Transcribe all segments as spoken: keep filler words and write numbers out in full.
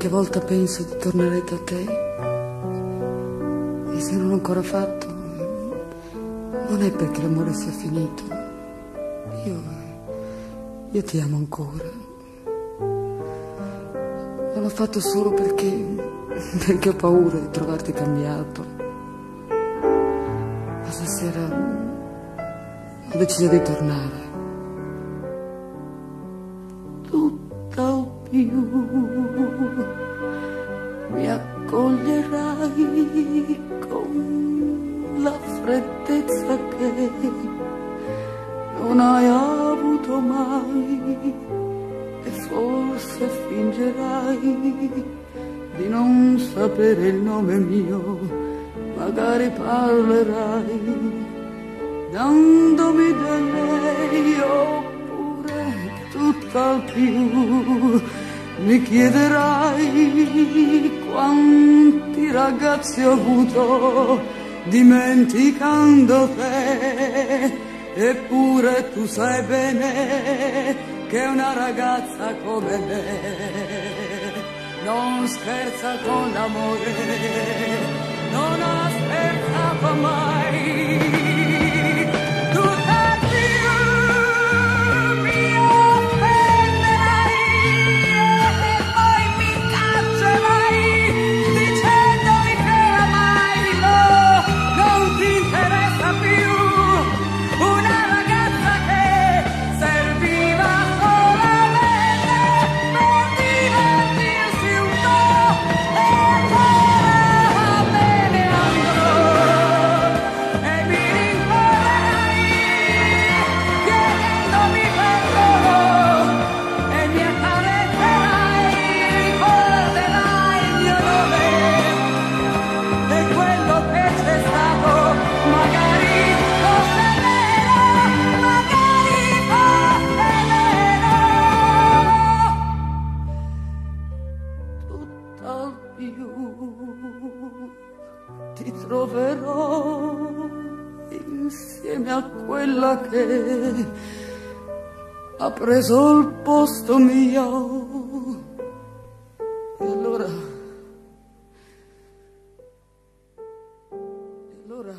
qualche volta penso di tornare da te, e se non l'ho ancora fatto, non è perché l'amore sia finito. Io, io ti amo ancora. Non l'ho fatto solo perché, perché ho paura di trovarti cambiato. Ma stasera ho deciso di tornare. Tutt'al più mi accoglierai con la freddezza che non hai avuto mai, e forse fingerai di non sapere il nome mio, magari parlerai dandomi del lei, oppure tutt'al più mi chiederai quanti ragazzi ho avuto dimenticando te, eppure tu sai bene che una ragazza come me non scherza con l'amore, non ha scherzato mai. Ti troverò insieme a quella che ha preso il posto mio, e allora, e allora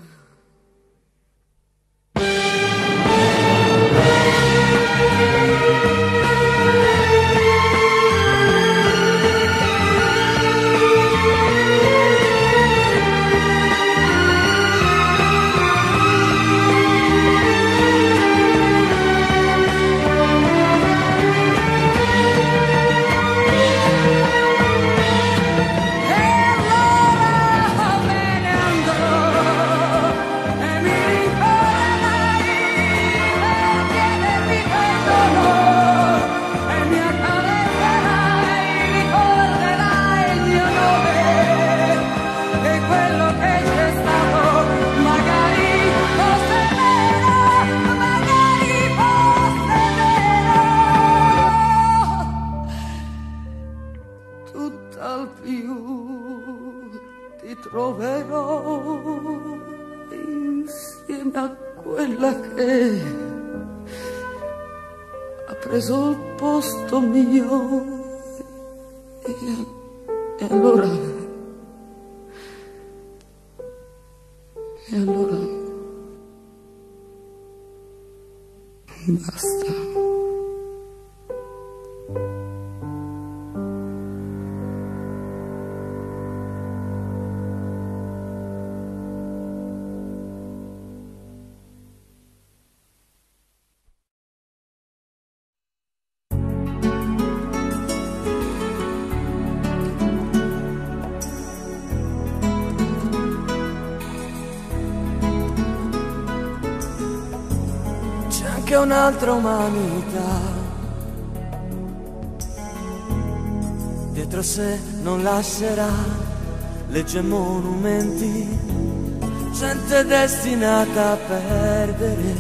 tutt'al più ti troverò insieme a quella che ha preso il posto mio, e, e allora e allora basta. C'è un'altra umanità, dietro sé non lascerà leggi e monumenti, gente destinata a perdere,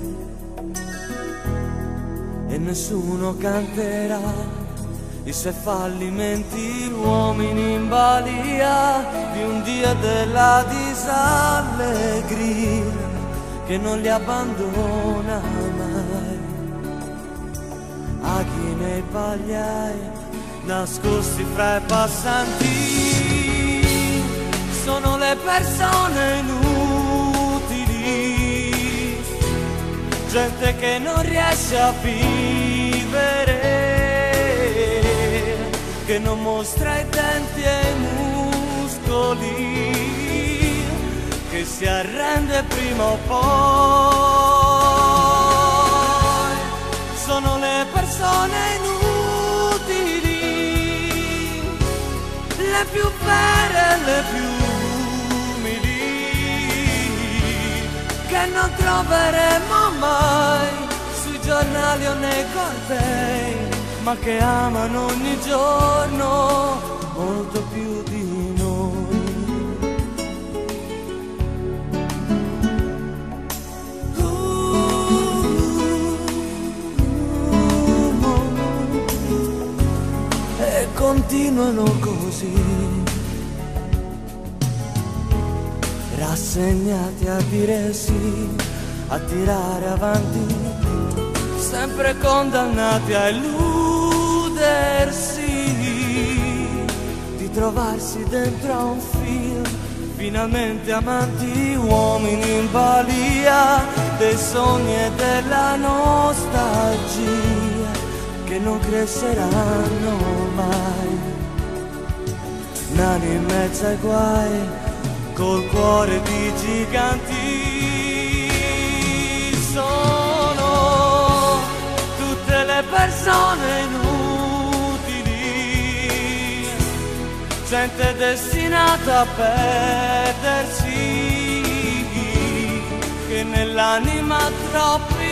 e nessuno canterà i suoi fallimenti, uomini in balia di un Dio della disallegria che non li abbandona mai. A chi nei pagliai nascosti fra i passanti. Sono le persone inutili, gente che non riesce a vivere, che non mostra i denti e i muscoli, che si arrende prima o poi. Sono le persone inutili, le più vere e le più umili, che non troveremo mai sui giornali o nei cortei, ma che amano ogni giorno molto più di noi. E continuano così, rassegnati a dire sì, a tirare avanti, sempre condannati a illudersi, di trovarsi dentro a un film, finalmente amanti, uomini in balia dei sogni e della nostalgia, che non cresceranno mai, nani in mezzo ai guai, col cuore di giganti. Sono tutte le persone inutili, gente destinata a perdersi, che nell'anima troppi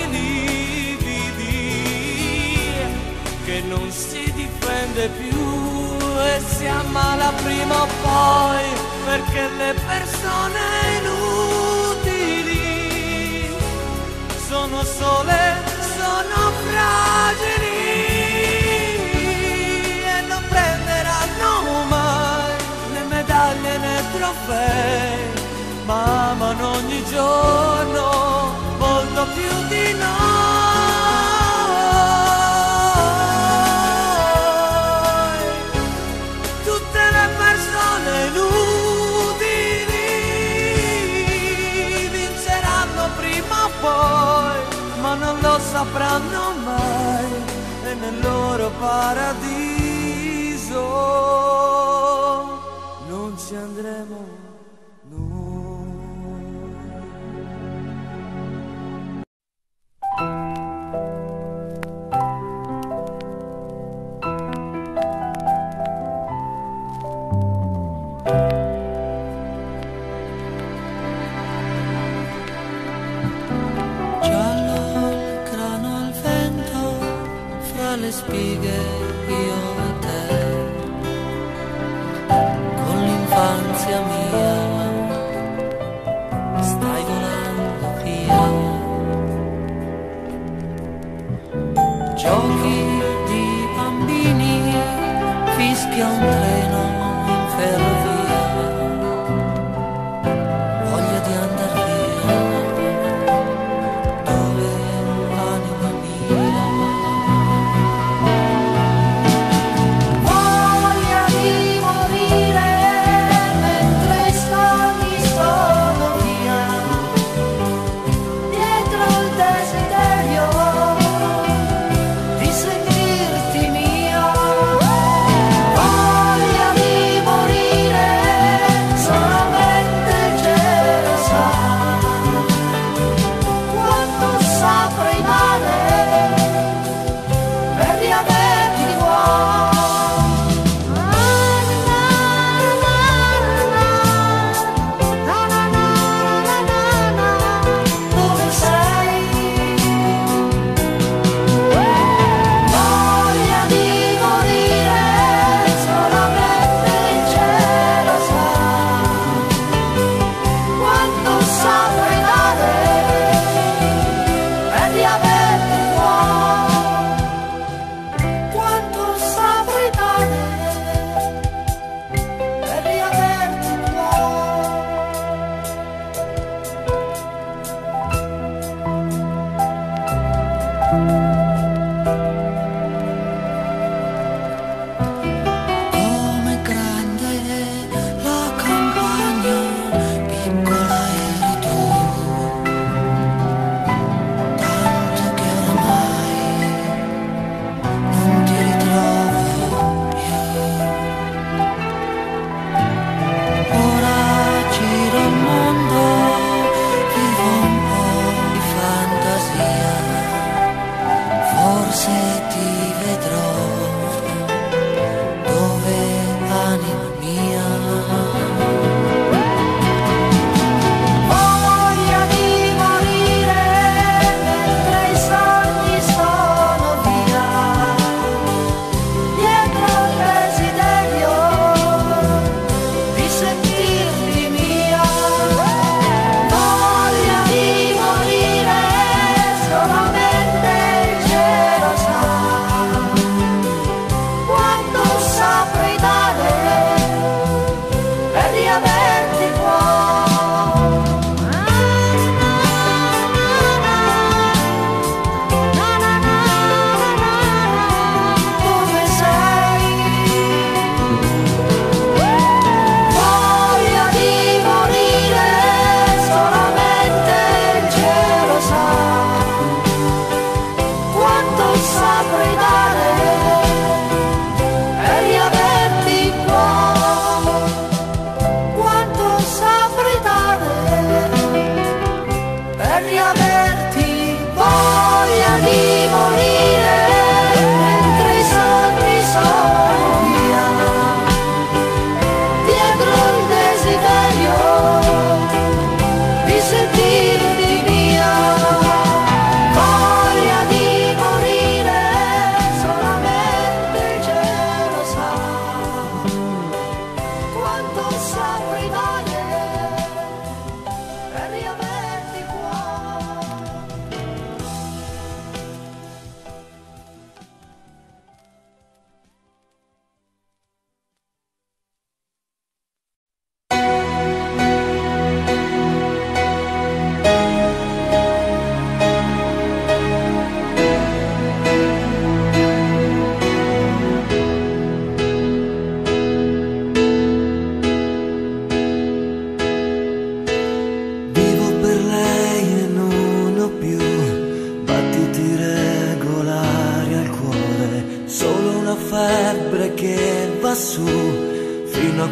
lividi, che non si difende più e si ammala prima o poi, perché le persone inutili sono sole, sono fragili e non prenderanno mai né medaglie né trofei, ma amano ogni giorno molto più di noi. Tutte le persone inutili vinceranno prima o poi, ma non lo sapranno mai, e nel loro paradiso non ci andremo noi. Le spighe io e te, con l'infanzia mia stai volando via. Giochi di bambini, fischia un treno in ferrovia, voglia di andar via, dove anima mia.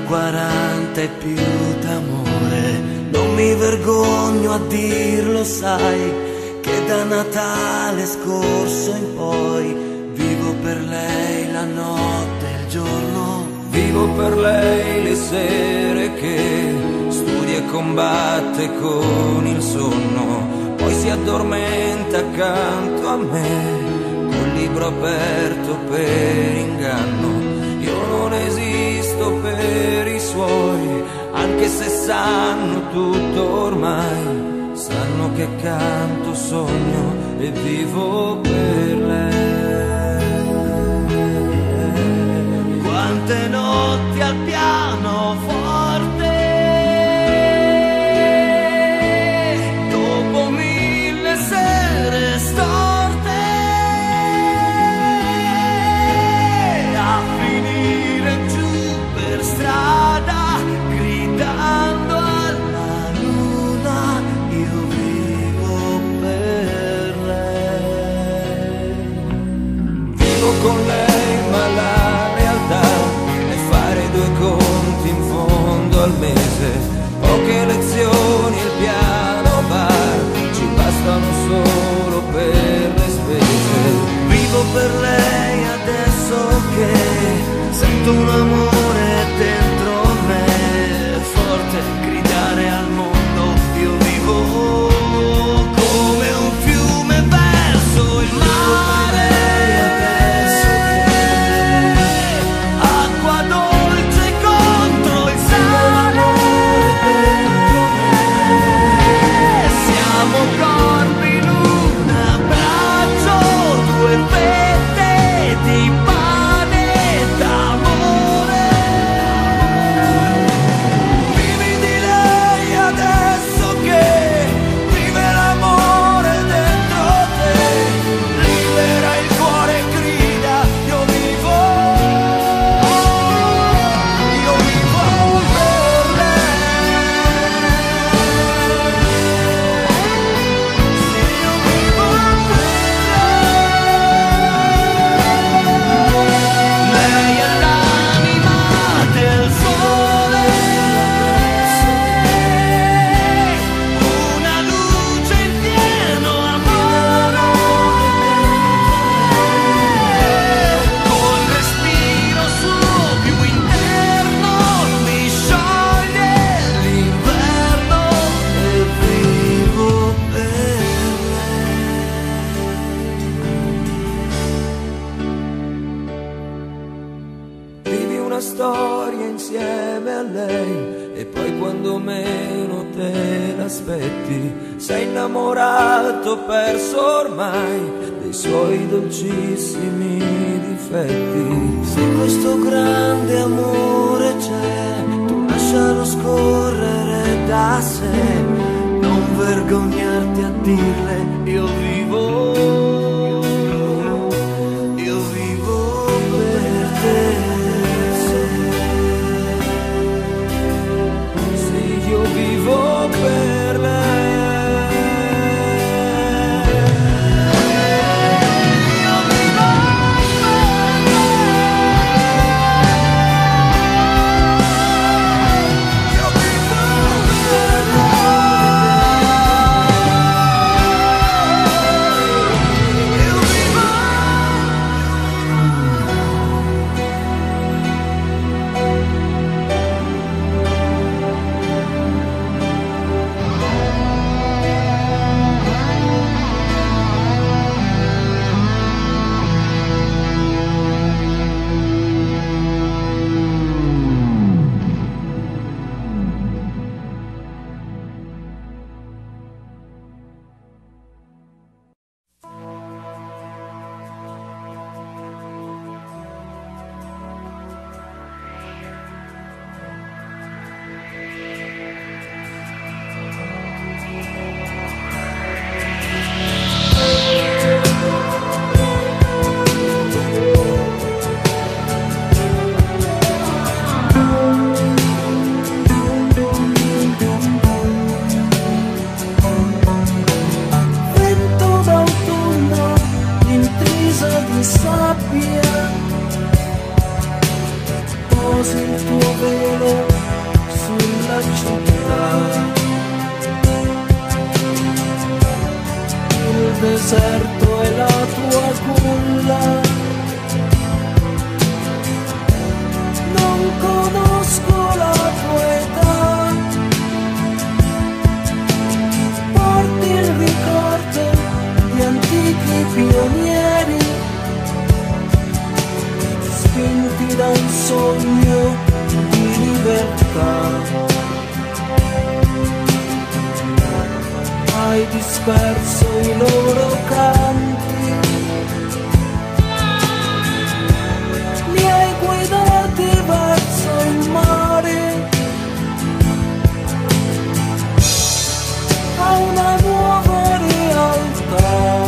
quaranta e più d'amore. Non mi vergogno a dirlo, sai, che da Natale scorso in poi vivo per lei la notte e il giorno. Vivo per lei le sere che studia e combatte con il sonno, poi si addormenta accanto a me col libro aperto per inganno. Io non esisto per i suoi, anche se sanno tutto ormai, sanno che canto, sogno e vivo per lei. Quante notti al pianoforte, dopo mille sere storte, a finire giù per strada, gridando alla luna, io vivo per lei. Vivo con lei, ma la realtà è fare due conti in fondo al mese. Poche lezioni, il piano bar ci bastano solo per le spese. Vivo per lei adesso che sento un amore dentro me, forte, gridare al mondo, io vivo come un fiume verso il mare, acqua dolce contro il sale, siamo corpi in un abbraccio, due fette di pane d'amore. Vivi di lei adesso che vive l'amore dentro te, libera il cuore, grida, io vivo, io vivo per lei. Sì, io vivo per lei. Lei è l'anima del sole, una luce in pieno amore, col respiro suo più interno mi scioglie l'inverno e vivo per lei. Vivi una storia insieme a lei e poi quando meno te l'aspetti sei innamorato, perso ormai dei suoi dolcissimi difetti. Se questo grande amore c'è, tu lascialo scorrere da sé, non vergognarti a dirle, io vivo, io vivo per te. Sì, io vivo per lei. Io vivo per lei. Io vivo per lei. deserto è la tua culla. Non conosco la tua età, porti il ricordo di antichi pionieri, spinti da un sogno di libertà. Hai disperso i loro canti, li hai guidati verso il mare, a una nuova realtà.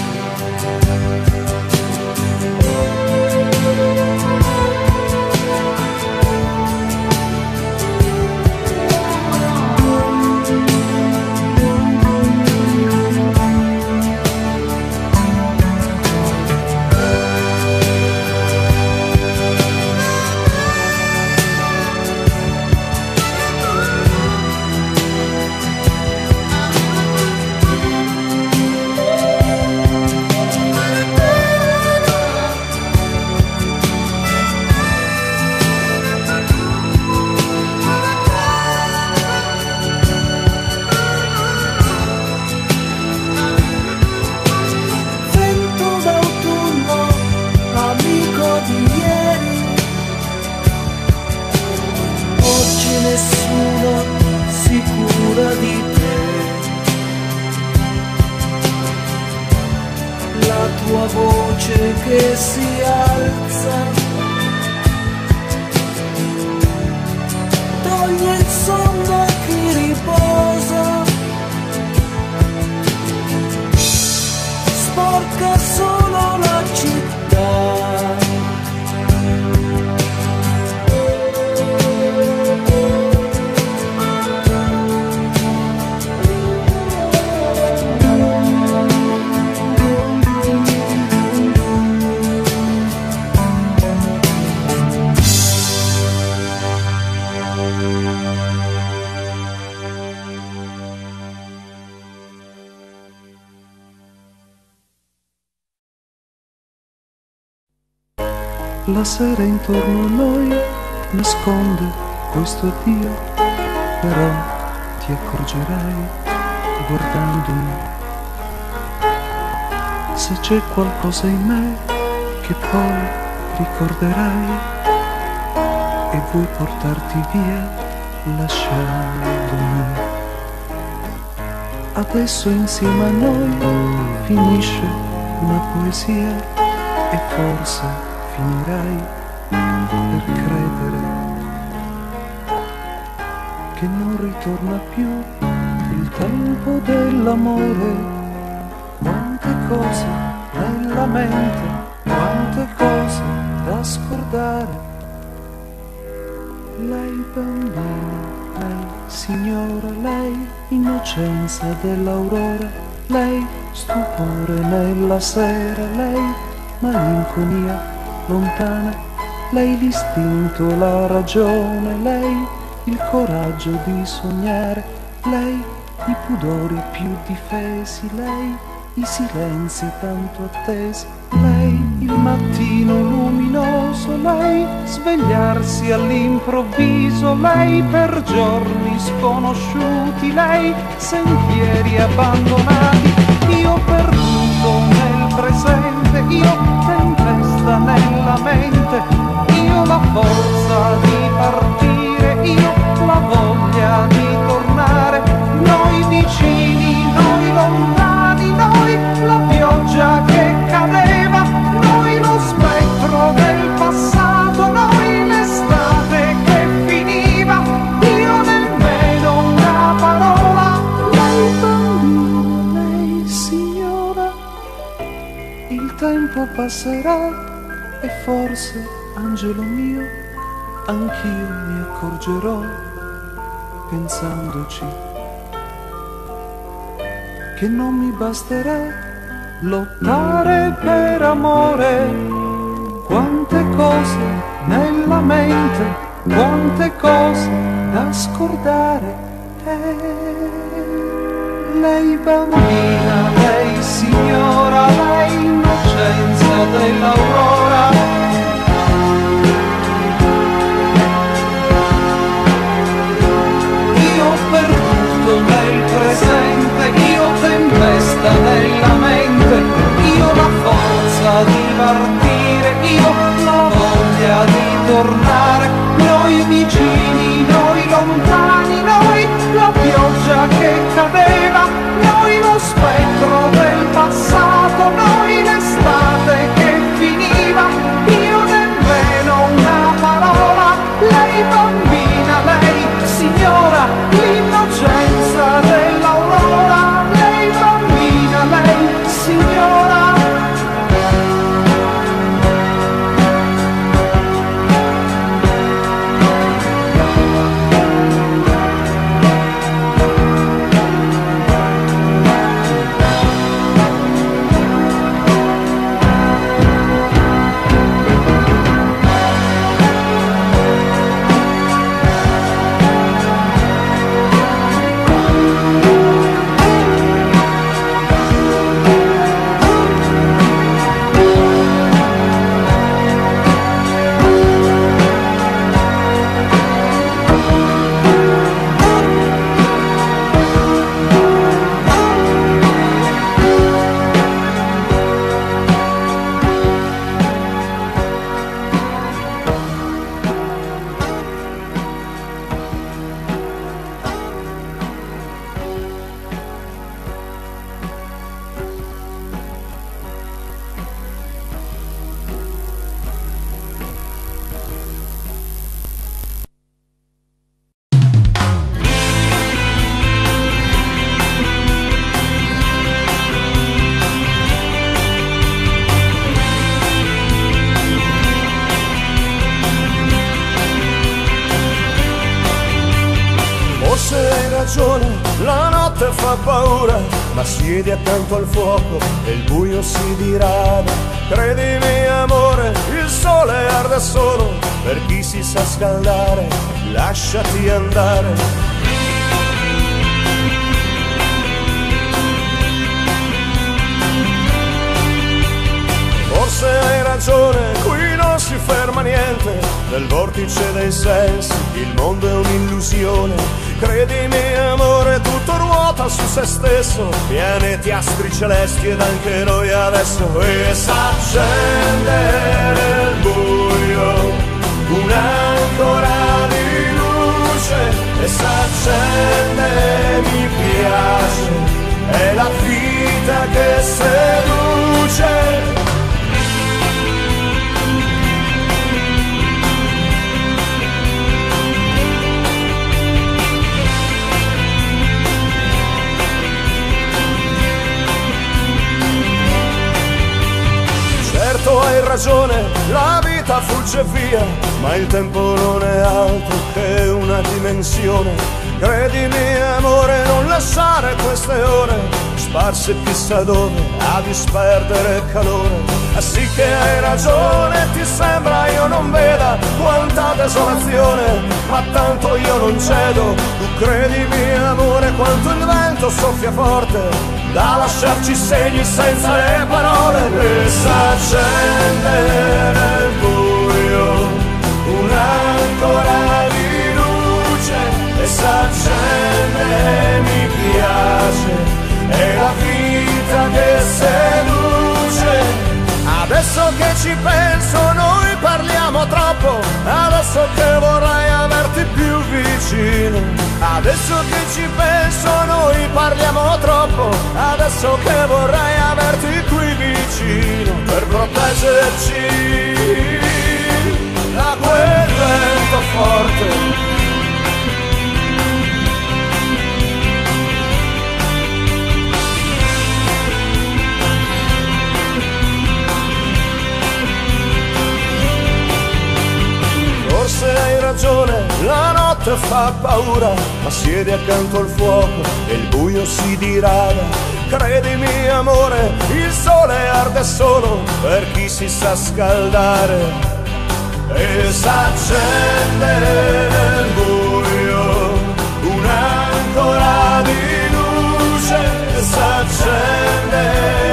Nessuno si cura di te, la tua voce che si alza toglie il sonno a chi riposa, sporca solo la città. La sera intorno a noi nasconde questo addio, però ti accorgerai guardandomi se c'è qualcosa in me che poi ricorderai e vuoi portarti via lasciandomi. Adesso insieme a noi finisce una poesia e forse finirai per credere che non ritorna più il tempo dell'amore. Quante cose nella mente, quante cose da scordare. Lei bambina, lei signora, lei innocenza dell'aurora, lei stupore nella sera, lei malinconia lontana, lei l'istinto, la ragione, lei il coraggio di sognare, lei i pudori più difesi, lei i silenzi tanto attesi, lei il mattino luminoso, lei svegliarsi all'improvviso, lei per giorni sconosciuti, lei sentieri abbandonati, io perduto nel presente, io tempesta nella mente, io la forza di partire, io la voglia di tornare, noi vicini, noi lontani, noi la pioggia che cadeva, noi lo spettro del passato, noi l'estate che finiva, io nemmeno una parola, lei bambina, lei signora, il tempo passerà e forse, angelo mio, anch'io mi accorgerò, pensandoci, che non mi basterà lottare per amore. Quante cose nella mente, quante cose da scordare. Eh, lei bambina, lei signora, lei innocenza dell'aurora. Io ho perduto nel presente, io tempesta nella mente, io la forza di partire, io la voglia di tornare, noi vicini, noi lontani, noi la pioggia che cadeva, noi lo spettro del passato, noi l'estate che finiva, io nemmeno una parola, lei bambina, lei signora, l'innocenza dell'aurora, lei bambina, lei signora. La notte fa paura, ma siedi accanto al fuoco e il buio si dirada. Credimi amore, il sole arde solo per chi si sa scaldare, lasciati andare. Forse hai ragione, qui non si ferma niente, nel vortice dei sensi il mondo è un'illusione. Credimi amore, tutto ruota su se stesso, pianeti, astri celesti ed anche noi adesso. E s'accende nel buio un'ancora di luce, e s'accende, mi piace, è la vita che seduce. Hai ragione, la vita fugge via, ma il tempo non è altro che una dimensione. Credimi amore, non lasciare queste ore sparse chissà dove a disperdere calore. Sì che hai ragione, ti sembra io non veda quanta desolazione, ma tanto io non cedo. Tu credimi amore, quanto il vento soffia forte da lasciarci segni senza le parole. E s'accende nel buio un'ancora di luce, e s'accende, mi piace, è la vita che seduce. Adesso che ci penso noi parliamo troppo, adesso che vorrei averti più vicino. Adesso che ci penso noi parliamo troppo, adesso che vorrei averti qui vicino, per proteggerci da quel vento forte. Forse hai ragione, la notte fa paura, ma siedi accanto al fuoco e il buio si dirada. Credimi amore, il sole arde solo per chi si sa scaldare. E s'accende nel buio un'ancora di luce, e s'accende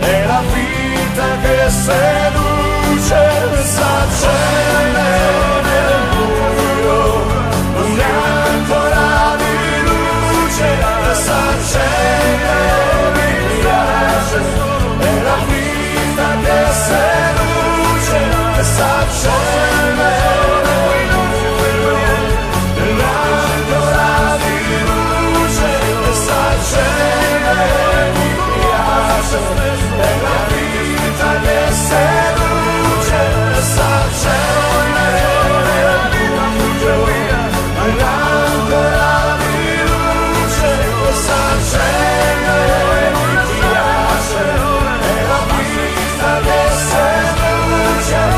è la vita che seduce, s'accende nel buio, non è ancora di luce, s'accende, mi piace, è la vita che seduce, s'accende nel buio, non è ancora di luce, s'accende, mi piace, è la vita che seduce, s'accende nel buio, non è ancora di luce, s'accende, mi piace, è la vita che seduce.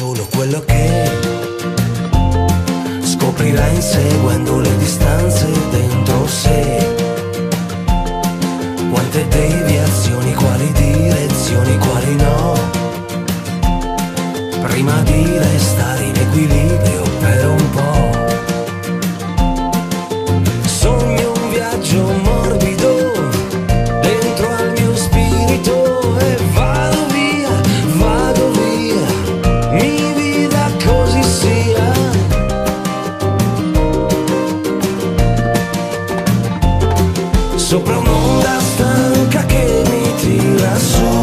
solo quello che scoprirà inseguendo le distanze dentro sé. Quante deviazioni, quali direzioni, quali no, prima di restare in equilibrio per un po'. Sogno un viaggio morbido dentro al mio spirito e vado via, vado via, mi vita così sia. Sopra un'onda stanca che mi tira su,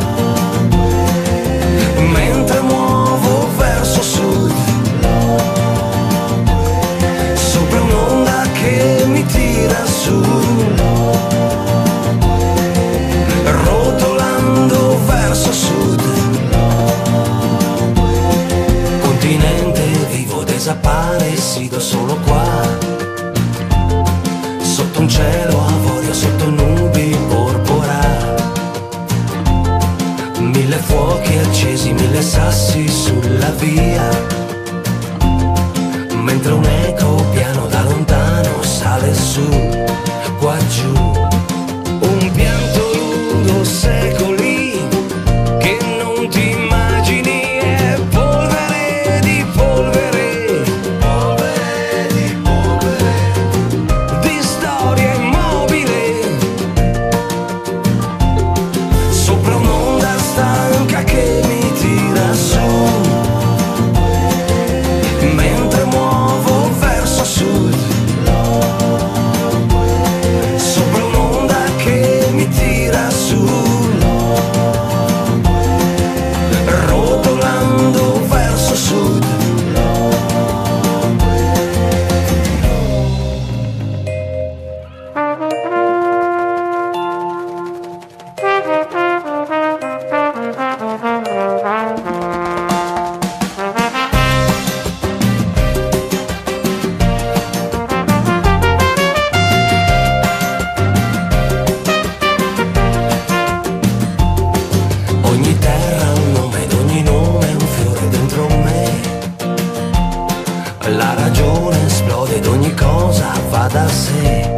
mentre muovo verso sud. Sopra un'onda che mi tira su, rotolando verso sud. Continente vivo, desaparecido solo qua, sotto un cielo avorio, sotto nubi porpora. Mille fuochi accesi, mille sassi sulla via, mentre un eco piano da lontano sale su, qua giù. Un pianto nudo, secoli che non ti immagini, è polvere di polvere, polvere di polvere, di storia immobile. Sopra un'onda stanca che mi tira su, mentre muovo verso sud. Sopra un'onda che mi tira su, rotolando verso sud. Ogni terra ha un nome ed ogni nome è un fiore dentro me. La ragione esplode ed ogni cosa va da sé.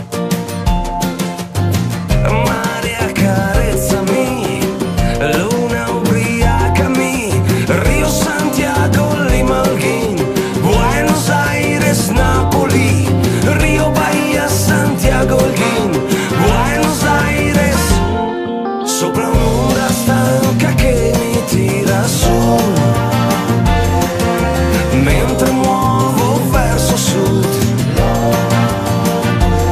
Mare accarezzami, luna ubriacami, Rio, Santiago, Lima, Holguín, Buenos Aires, Napoli, Rio, Bahia, Santiago, Holguín, Buenos Aires. Sopra un'onda stanca che mi tira su, mentre muovo verso sud.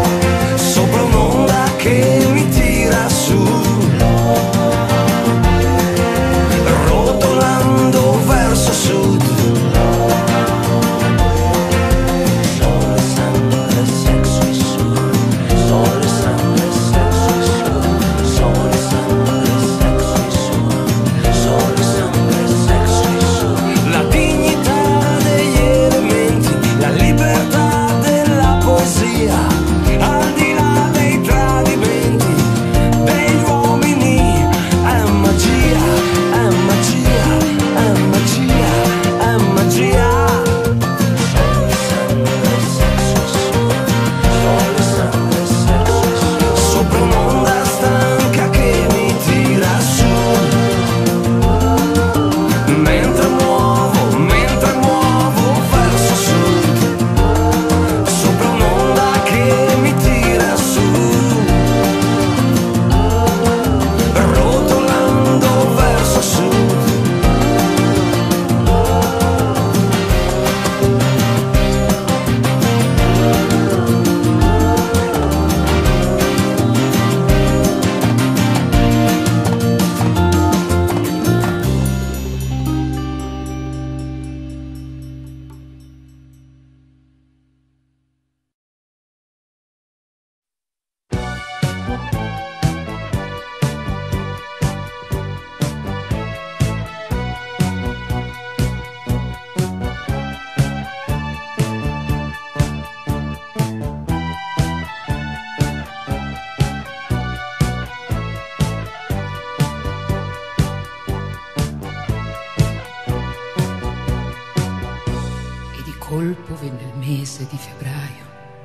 colpo venne il mese di febbraio.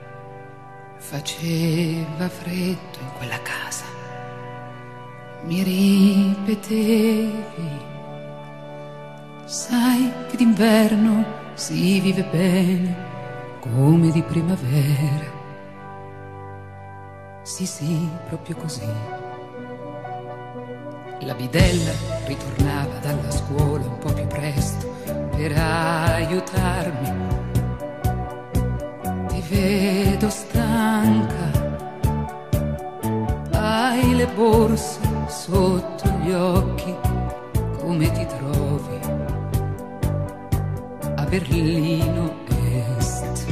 Faceva freddo in quella casa. Mi ripetevi, sai che d'inverno si vive bene come di primavera. Sì, sì, proprio così. La bidella ritornava dalla scuola un po' più presto per aiutarmi. Ti vedo stanca, hai le borse sotto gli occhi, come ti trovi a Berlino Est?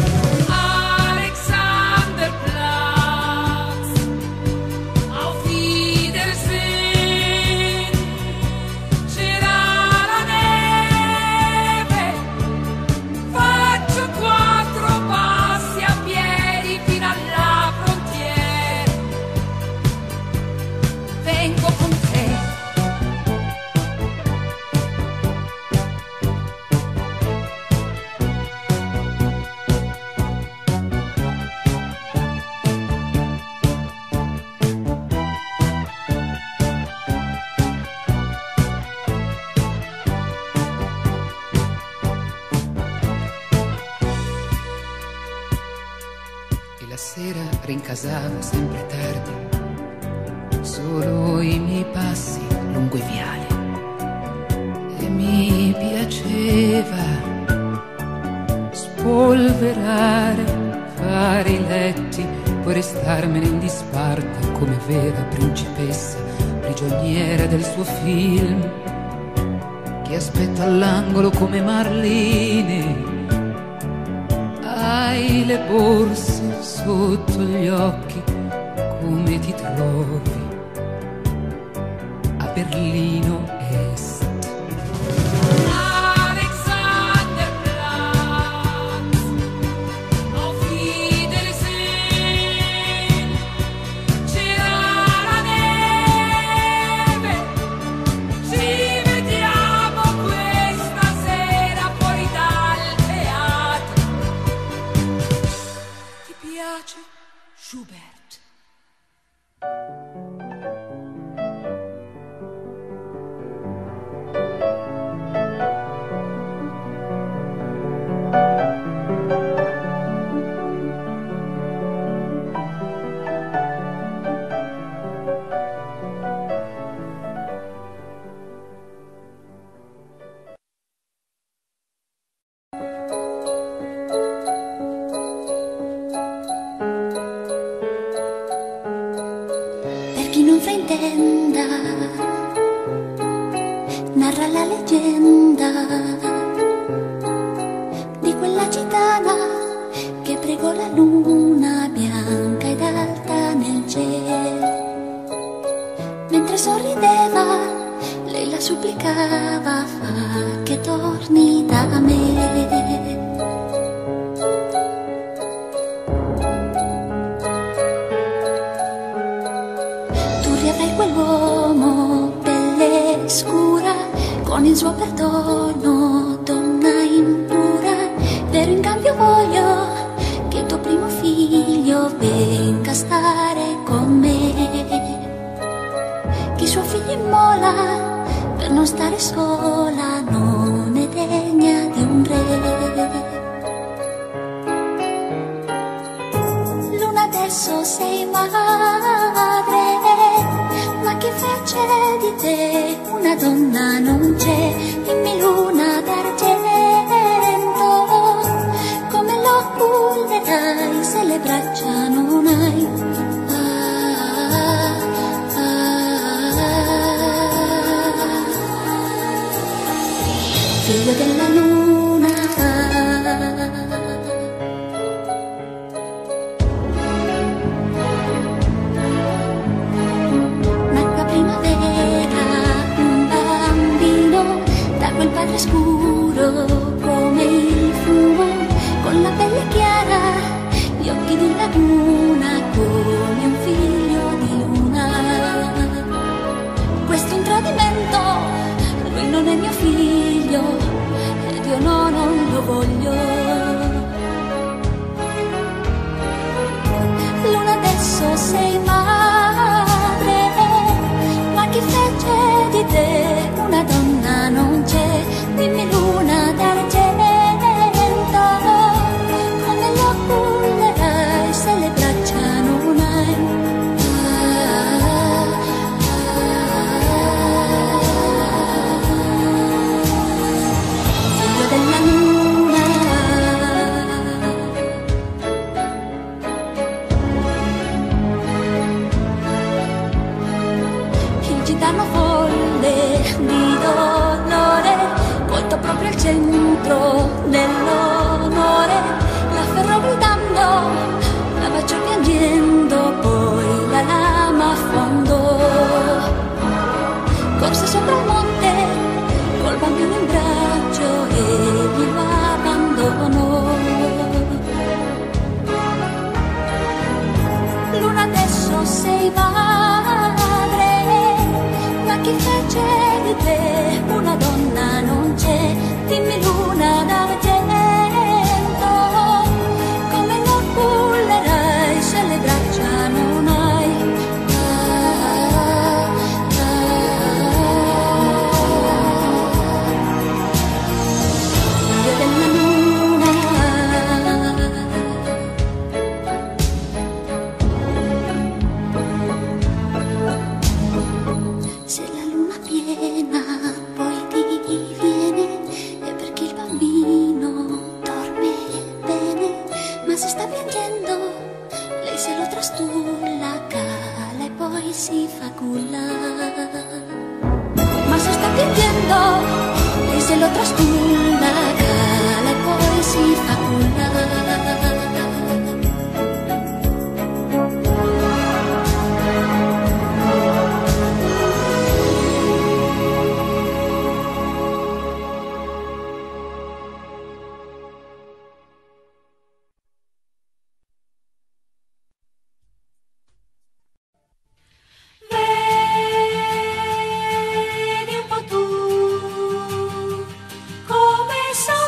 Alexanderplatz, auf Wiedersehen. C'era la neve, faccio quattro passi a piedi fino alla frontiera. Vengo con te. E la sera rincasavo sempre tardi, solo i miei passi lungo i viali. E mi piaceva spolverare, fare i letti, poi restarmene in disparte come vera principessa, prigioniera del suo film, che aspetta all'angolo come Marlene. Hai le borse sotto gli occhi, come ti trovi a Berlino Est? Alexanderplatz, auf Wiedersehen. C'era la neve, ci vediamo questa sera fuori dal teatro. Ti piace Schubert? Per chi non fraintenda, narra la leggenda di quella gitana che pregò la luna bianca ed alta nel cielo. Mentre sorrideva, lei la supplicava: fa che torni da me. Riavrai quell'uomo, pelle scura, con il suo perdono, donna impura. Vero, in cambio voglio che il tuo primo figlio venga a stare con me, che suo figlio immola per non stare sola, non è degna di un re. Luna, adesso sei madre, ma che fece di te una donna non c'è. Dimmi, luna d'argento, come lo cullerai se le braccia non hai? Ah, ah, ah. Figlio della luna, quel padre scuro come il fumo, con la pelle chiara, gli occhi di laguna, come un figlio di luna. Questo è un tradimento, lui non è mio figlio ed io no, non lo voglio. centro dell'onore, l'afferrò gridando, la baciò piangendo, poi la lama affondò. Corse sopra il monte col bambino in braccio e gli lo abbandonò. Luna, adesso sei madre, ma chi fece di te una donna non c'è? Dimmi, luna d'argento, come lo cullerai se le braccia non hai? Ah, ah, figlio della luna. Se la luna piena poi ti viene, è perché il bambino dorme bene, ma se sta piangendo lei se lo trastulla, cala e poi si fa culla. Ma se sta piangendo lei se lo trastulla, cala e poi si fa culla. Vedi un po' tu come sono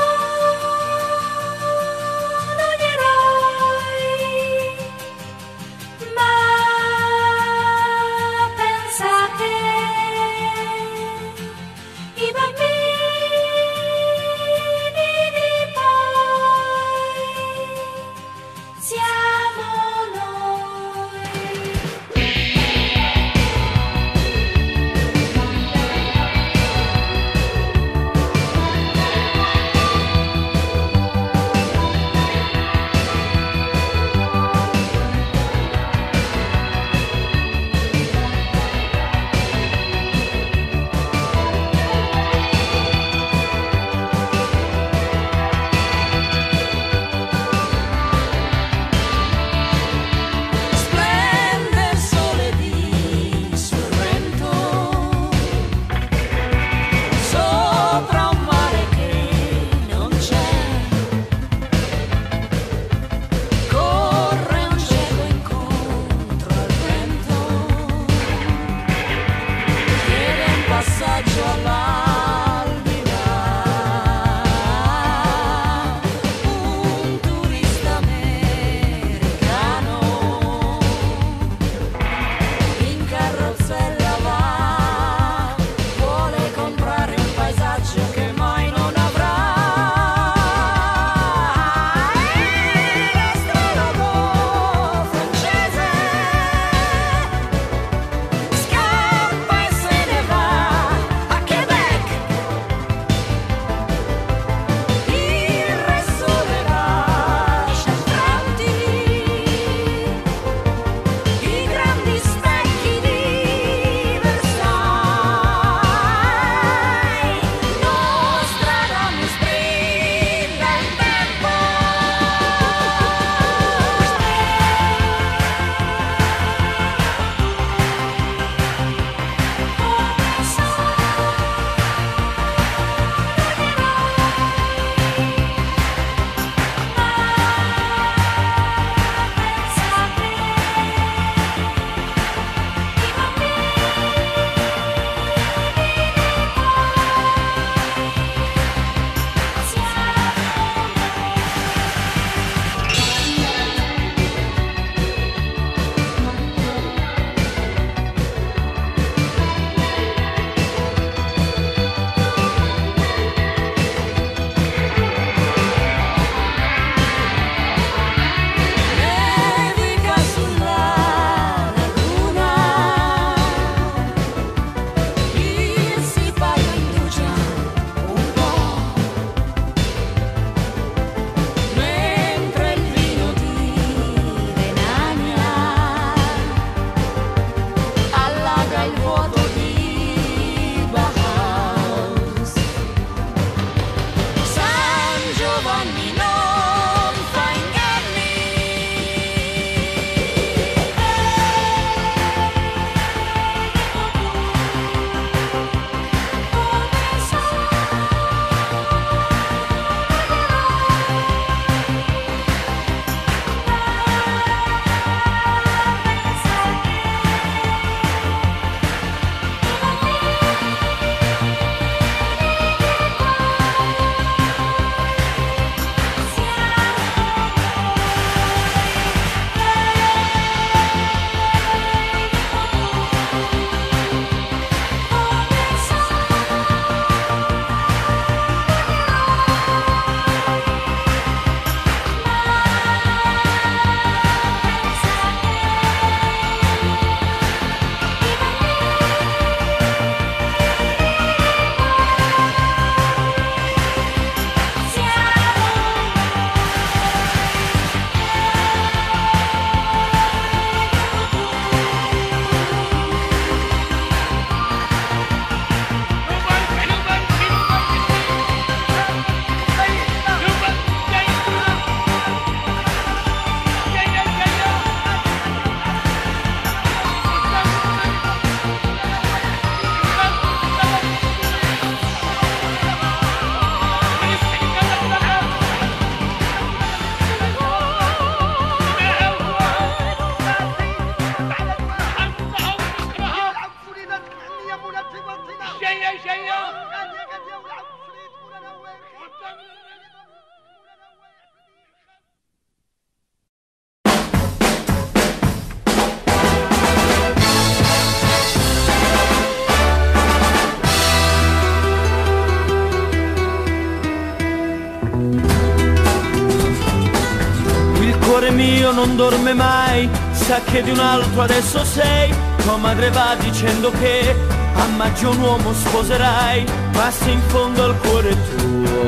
mio non dorme mai, sa che di un altro adesso sei. Tua madre va dicendo che a maggio un uomo sposerai, ma se in fondo al cuore tuo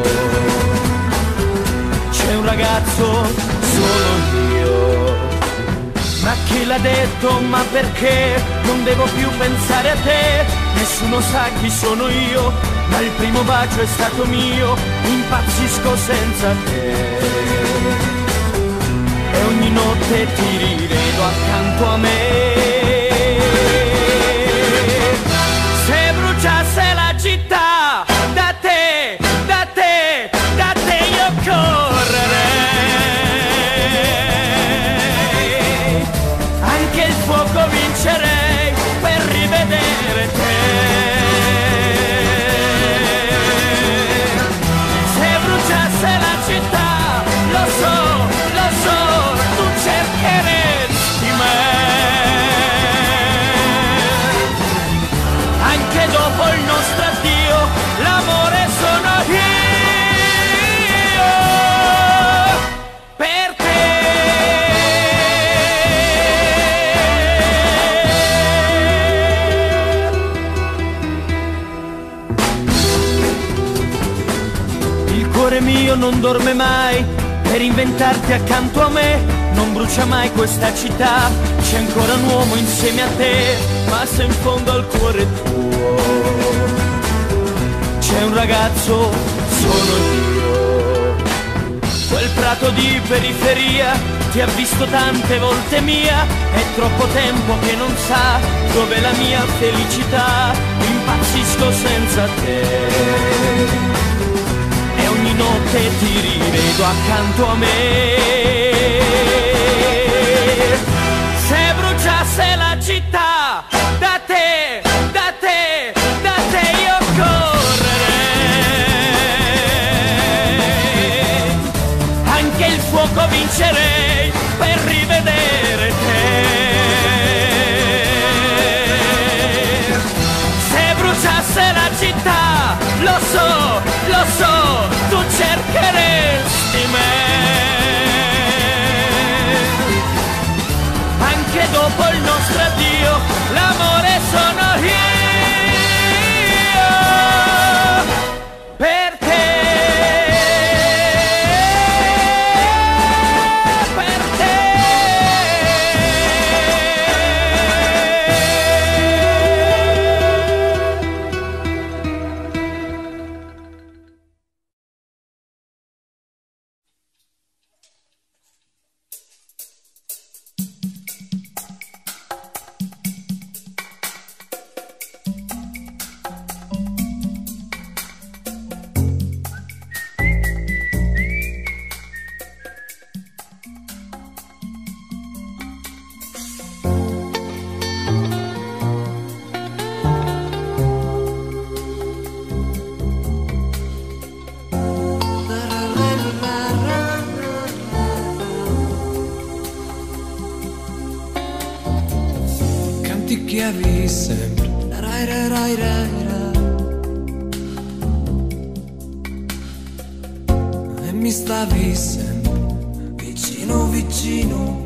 c'è un ragazzo, solo io. Ma chi l'ha detto, ma perché non devo più pensare a te? Nessuno sa chi sono io, ma il primo bacio è stato mio, impazzisco senza te. E ogni notte ti rivedo accanto a me. Se bruciasse la città, da te, da te, da te io correrei. Anche il fuoco vincerei per rivedere te. Se bruciasse la città, lo so, lo so, tu cercheresti me. Anche dopo il nostro addio, l'amore sono io per te. Il cuore mio non dorme mai per inventarti accanto a me. Non brucia mai questa città, c'è ancora un uomo insieme a te. Ma se in fondo al cuore tuo c'è un ragazzo, sono io. Quel prato di periferia ti ha visto tante volte mia. È troppo tempo che non sa dov'è la mia felicità. Impazzisco senza te e ogni notte ti rivedo accanto a me. Se bruciasse la città, da te, da te, da te io correrei. Anche il fuoco vincerei per rivedere te. Se bruciasse la città, lo so, lo so, tu cercheresti me. Anche dopo il nostro addio, l'amore sono io per te, per te. Canticchiavi sempre, rai rai rai rai rai, e mi stavi sempre vicino vicino.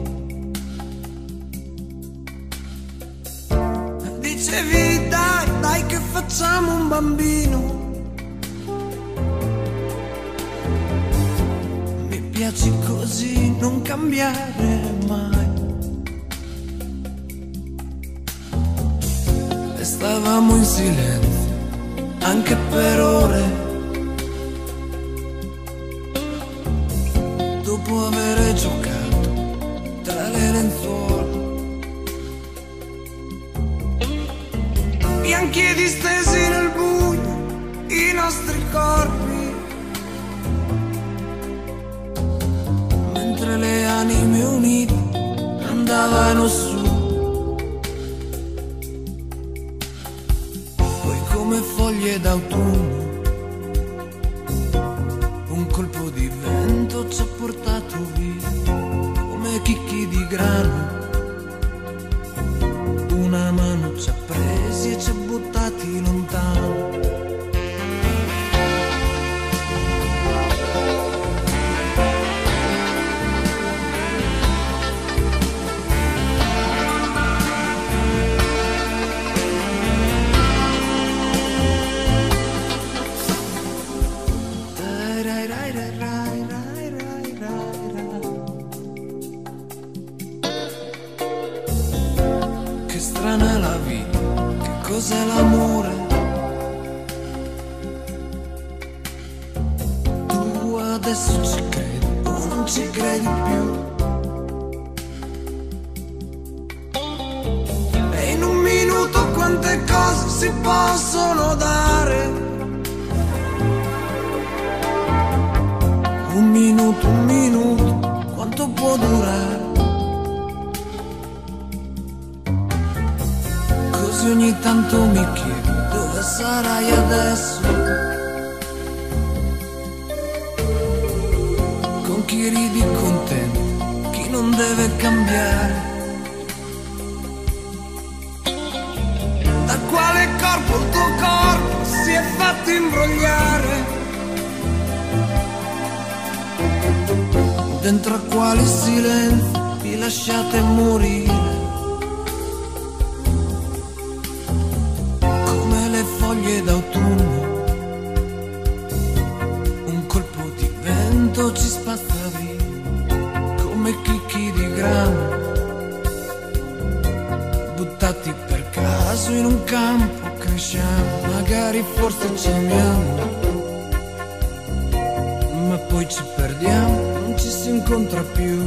Dicevi dai, dai che facciamo un bambino. Mi piaci così, non cambiare mai. Stavamo in silenzio anche per ore, dopo aver giocato tra le lenzuola. Bianchi e distesi nel buio, i nostri corpi, mentre le anime unite andavano su. Come foglie d'autunno, un colpo di vento ci ha portato via, come chicchi di grano. Una mano ci ha presi e ci ha buttati lontano. cos'è l'amore. Tu adesso ci credi o non ci credi più. E in un minuto quante cose si possono dare. Un minuto, un minuto, quanto può durare? Così ogni tanto mi chiedo dove sarai adesso, con chi ridi contento, chi non deve cambiare, da quale corpo il tuo corpo si è fatto imbrogliare, dentro a quali silenzi vi lasciate morire, come le foglie d'autunno, un colpo di vento ci spazza via, come chicchi di grano, buttati per caso in un campo, cresciamo, magari forse ci amiamo, ma poi ci perdiamo, non ci si incontra più.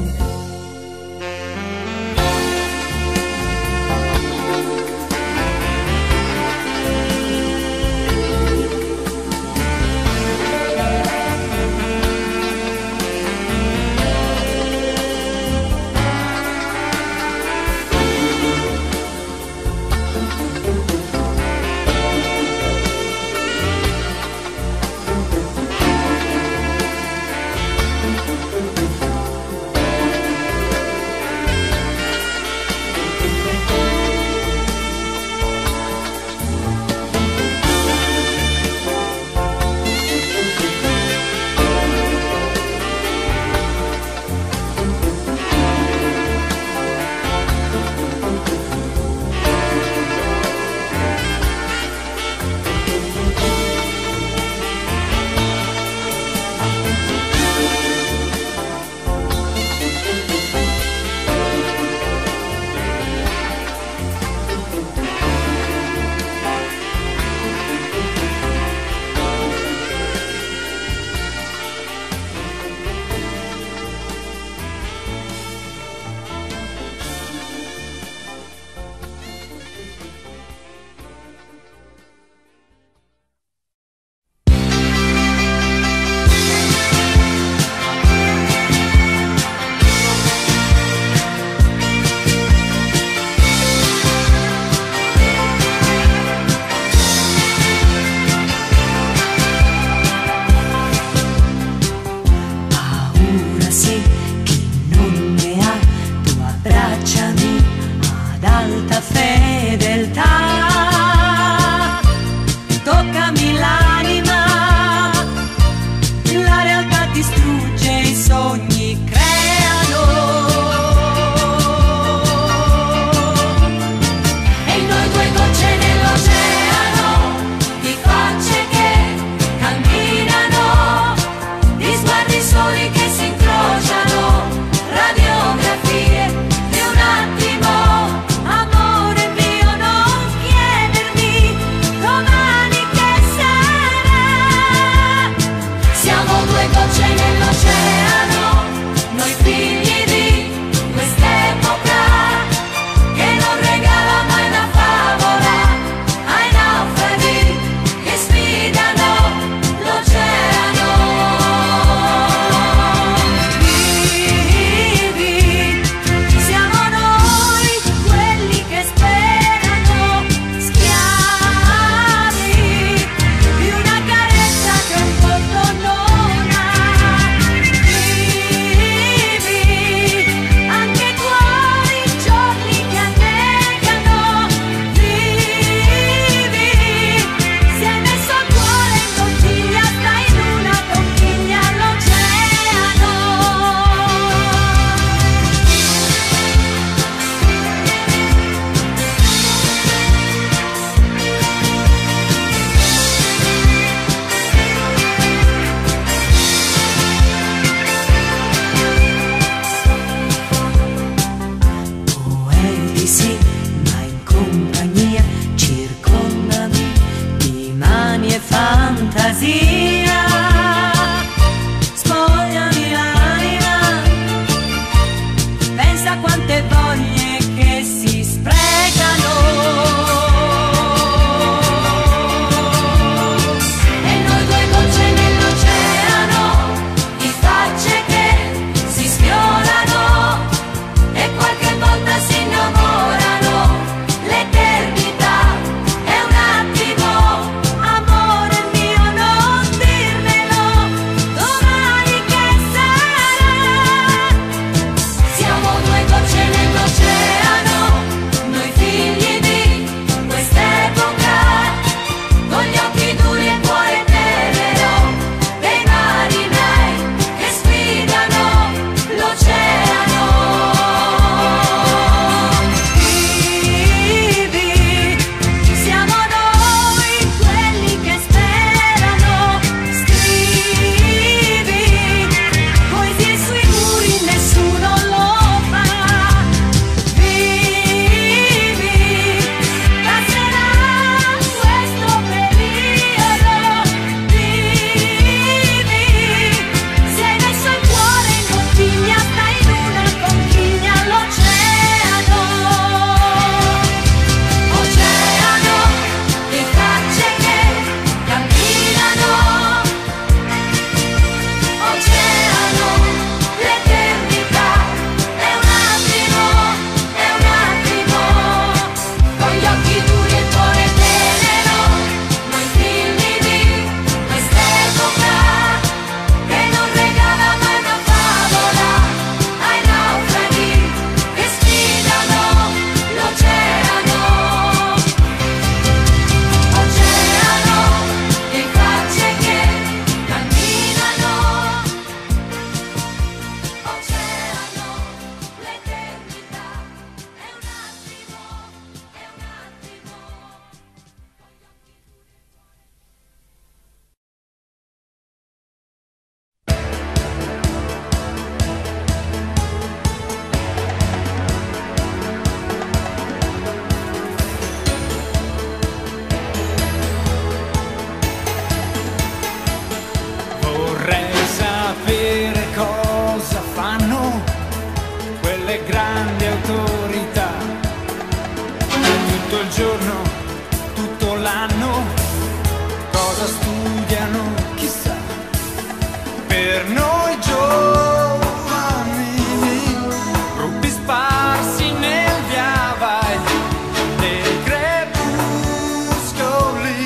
per noi giovani, gruppi sparsi nel via vai dei crepuscoli,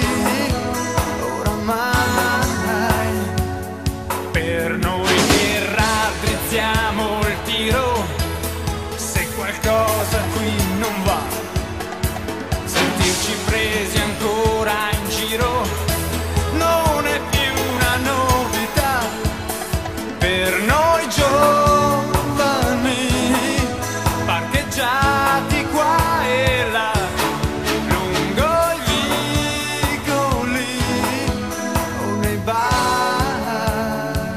oramai per noi che raddrizziamo il tiro, se qualcosa qui non va, sentirci presi ancora in giro non è più una novità. Per noi giovani, parcheggiati qua e là, lungo gli vicoli o nei bar.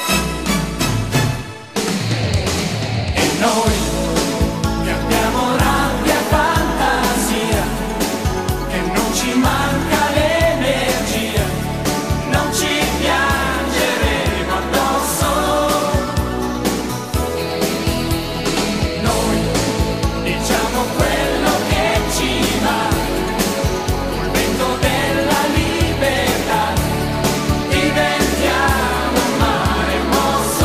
E noi che abbiamo rabbia e fantasia, che non ci manca l'energia, non ci piangeremo addosso. Noi diciamo quello che ci va, col vento della libertà diventiamo un mare mosso.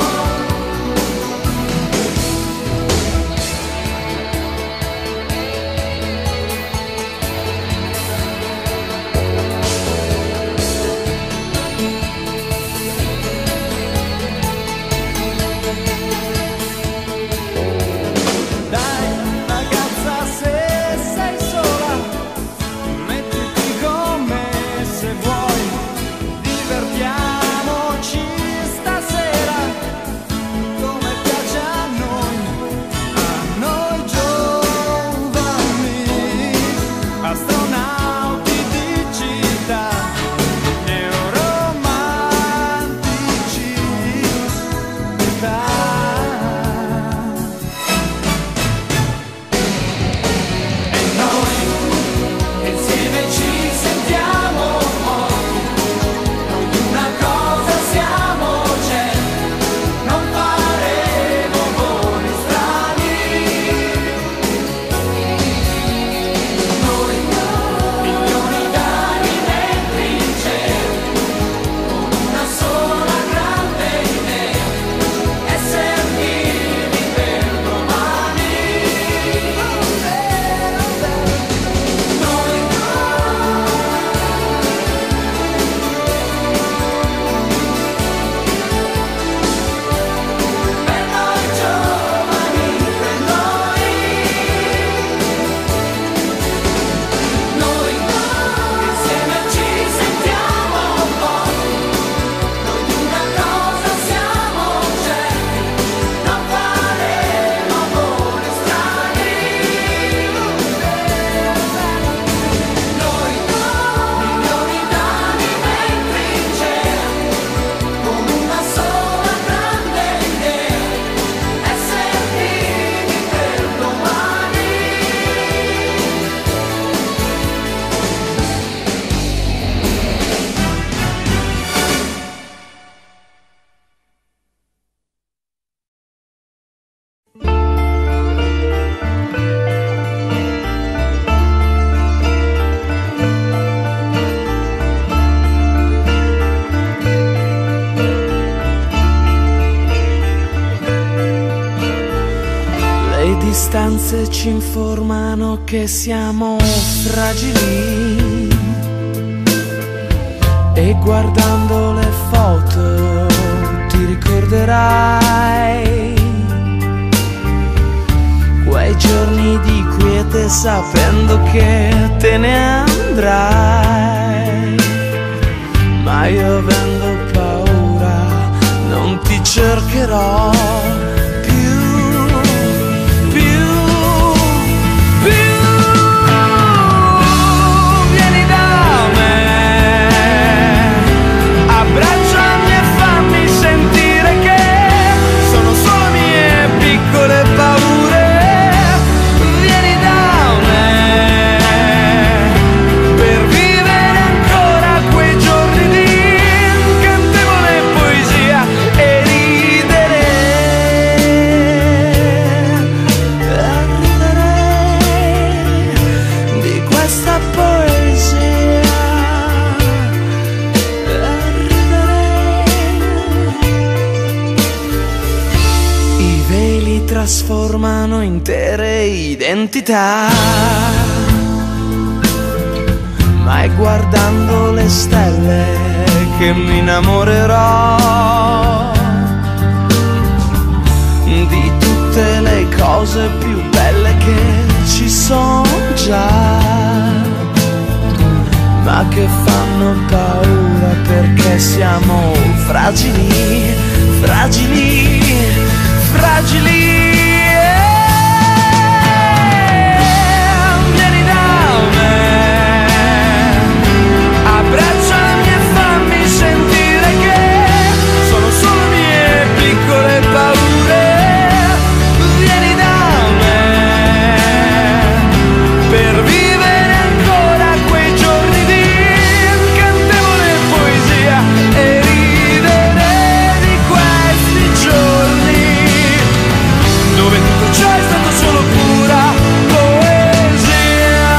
Dai ragazza, se sei sola, mettiti con me se vuoi, divertiamoci stasera come piace a noi, a noi giovani, astronauti di città, neoromantici d'età. E noi insieme ci sentiamo forti, noi di una cosa siamo certi, non faremo voli strani. Noi milioni d'anime in trincea, con una sola grande idea, essere vivi per domani. Noi per noi giovani, per noi, noi insieme ci sentiamo forti, noi di una cosa siamo certi, non faremo voli strani. Noi milioni d'anime in trincea, con una sola grande idea, essere vivi per domani. Le distanze ci informano che siamo fragili e guardando le foto ti ricorderai quei giorni di quiete sapendo che te ne andrai, ma io avendo paura non ti cercherò più, più, più. Vieni da me, abbracciami e fammi sentire che sono solo mie piccole paure. Vieni da me per vivere ancora quei giorni di incantevole poesia e ridere. trasformano intere identità. Ma è guardando le stelle che mi innamorerò di tutte le cose più belle che ci sono già, ma che fanno paura perché siamo fragili, fragili, fragili. Vieni da me, abbracciami e fammi sentire che sono solo mie piccole paure. Vieni da me per vivere ancora quei giorni di incantevole poesia e ridere di questi giorni dove tutto ciò è stato solo pura poesia.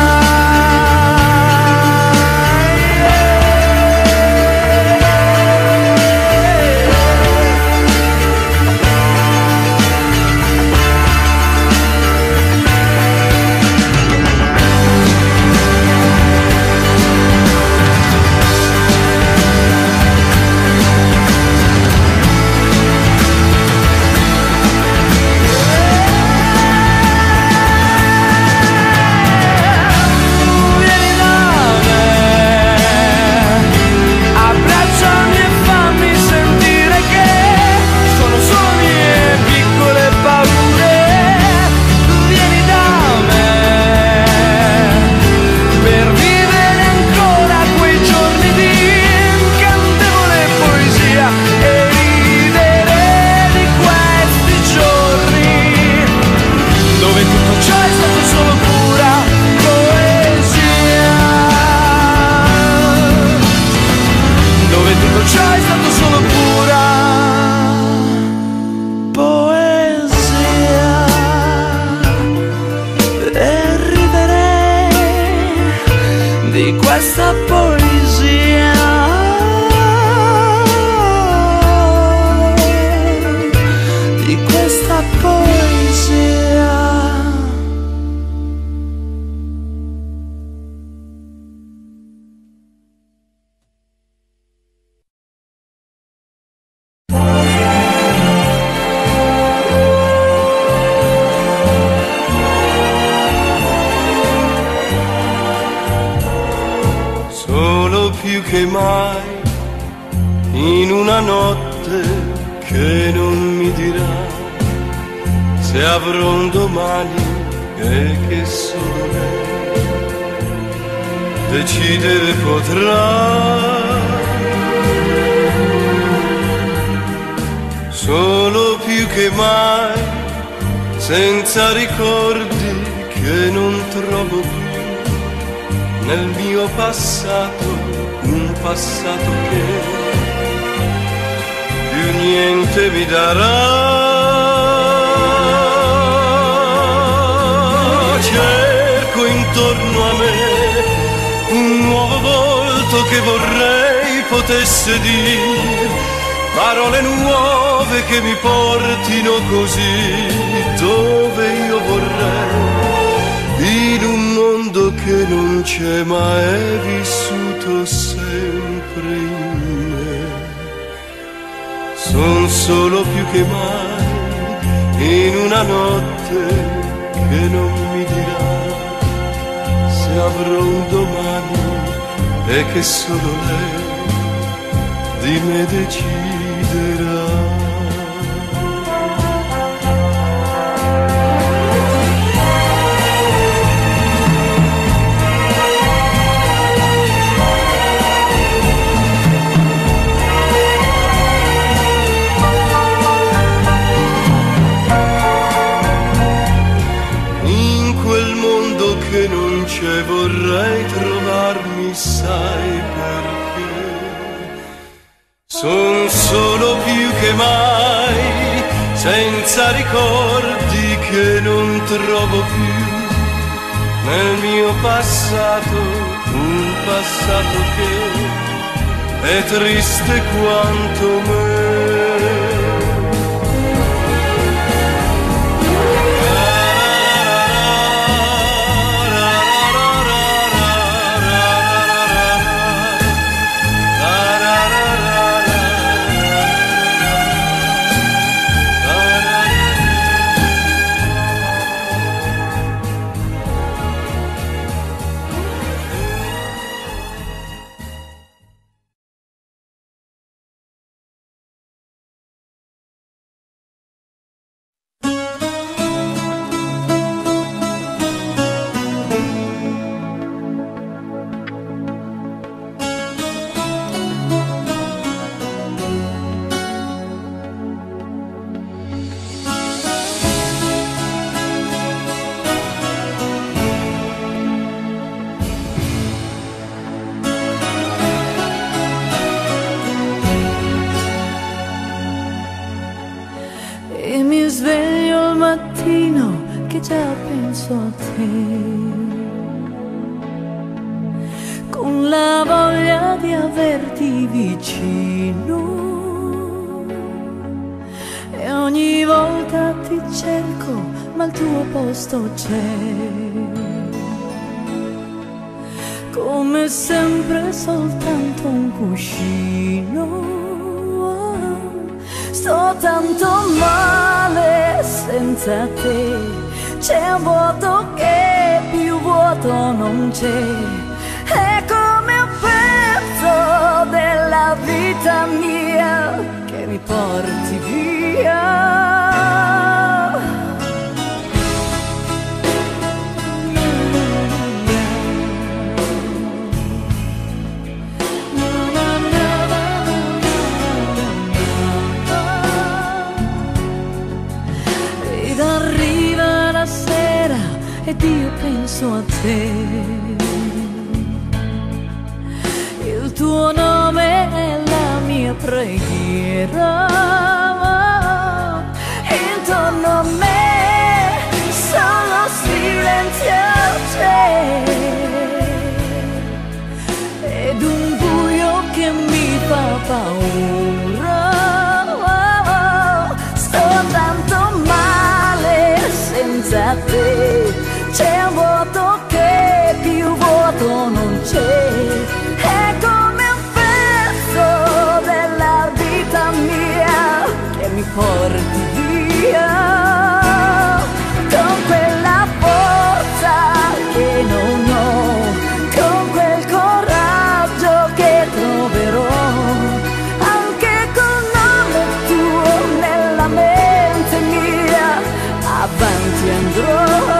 Vieni da me, abbracciami e fammi sentire che sono solo mie piccole paure. Vieni da me per vivere ancora quei giorni di incantevole poesia e ridere di questi giorni dove tutto ciò è stato solo pura poesia, dove tutto ciò è stato solo pura poesia. E ridere di questa poesia, di questa poesia. Solo più che mai in una notte che non mi dirà se avrò un domani e che solo lei decidere potrà. Solo più che mai senza ricordi che non trovo più nel mio passato, un passato che più niente mi darà. Cerco intorno a me un nuovo volto che vorrei potesse dire parole nuove che mi portino così dove io vorrei, in un mondo che non c'è ma è vissuto sempre in me. Son solo più che mai in una notte che non mi dirà se avrò un domani e che solo lei di me deciderà. Che non c'è vorrei trovarmi, sai perché? Son solo più che mai senza ricordi che non trovo più nel mio passato, un passato che è triste quanto me. sveglio al mattino che già penso a te, con la voglia di averti vicino, e ogni volta ti cerco ma il tuo posto c'è, come sempre soltanto un cuscino. Sto tanto male senza te, c'è un vuoto che più vuoto non c'è, è come un pezzo della vita mia che mi porti via. Ed io penso a te, il tuo nome è la mia preghiera, intorno a me solo silenzio c'è, ed un buio che mi fa paura. Sto tanto male senza te, c'è un vuoto che più vuoto non c'è, è come un pezzo della vita mia che mi porti via, con quella forza che non ho, con quel coraggio che troverò, anche col nome tuo nella mente mia, avanti andrò.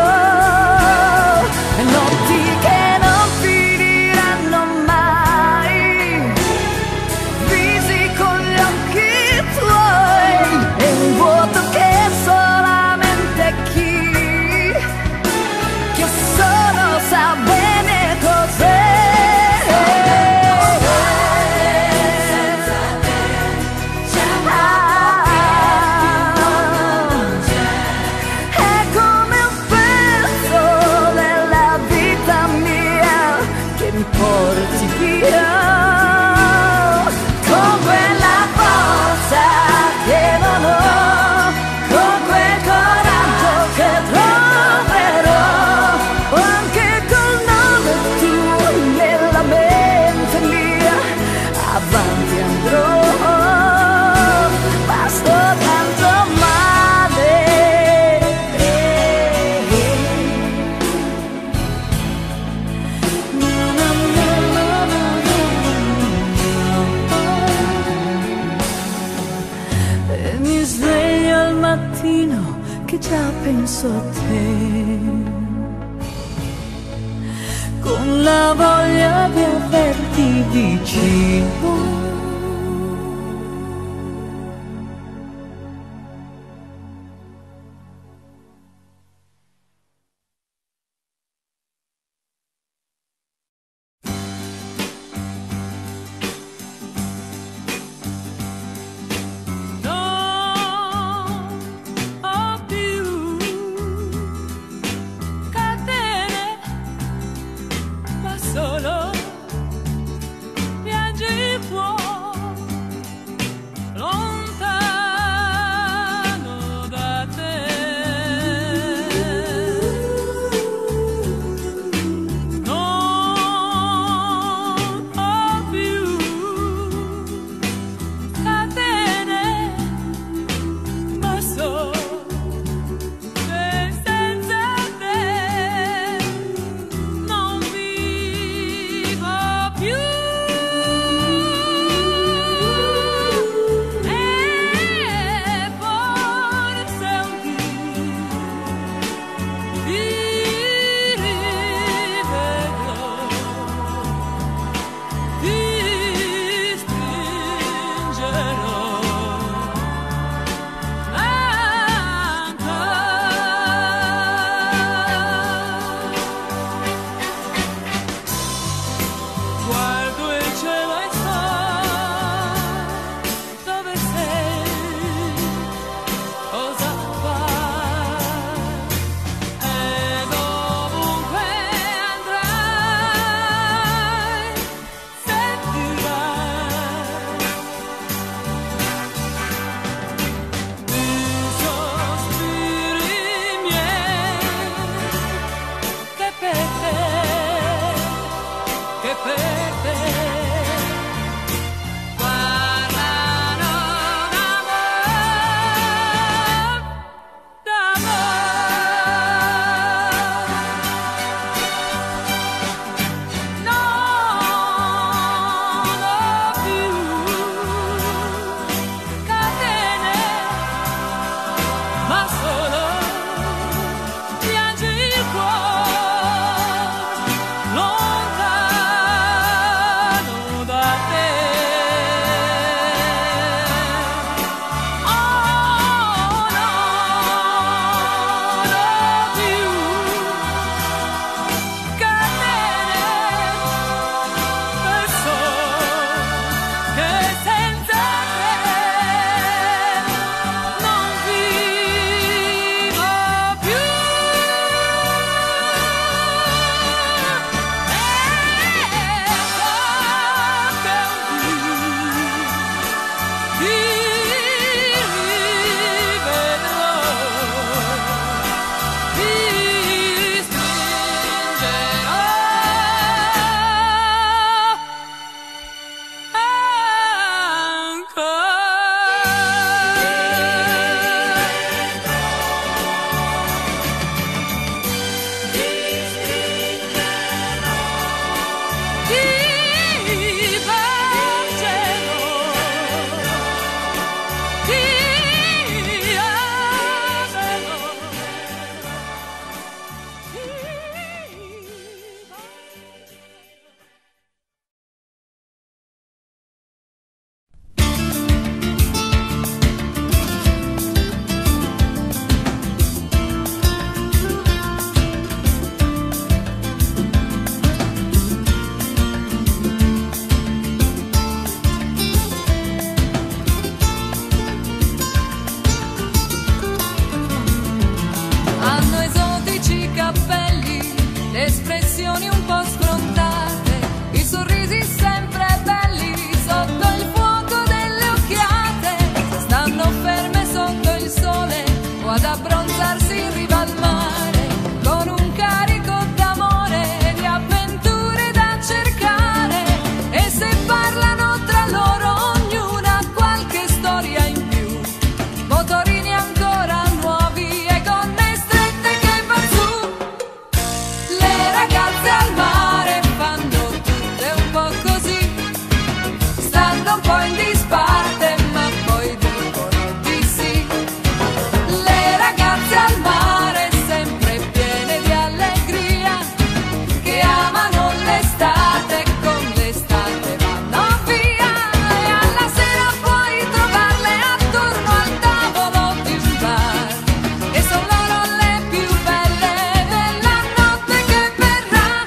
Già penso a te, con la voglia di averti vicino. Solo piangi fuori. ad abbronzarsi in riva al mare, con un carico d'amore e di avventure da cercare. E se parlano tra loro ognuna qualche storia in più, motorini ancora nuovi e gonne strette che van su. Le ragazze al mare fanno tutte un po' così, stando un po' in disparte ma poi dicono di sì. Le ragazze al mare sempre piene di allegria, che amano l'estate, con l'estate vanno via. E alla sera puoi trovarle attorno al tavolo di un bar, e sono loro le più belle della notte che verrà.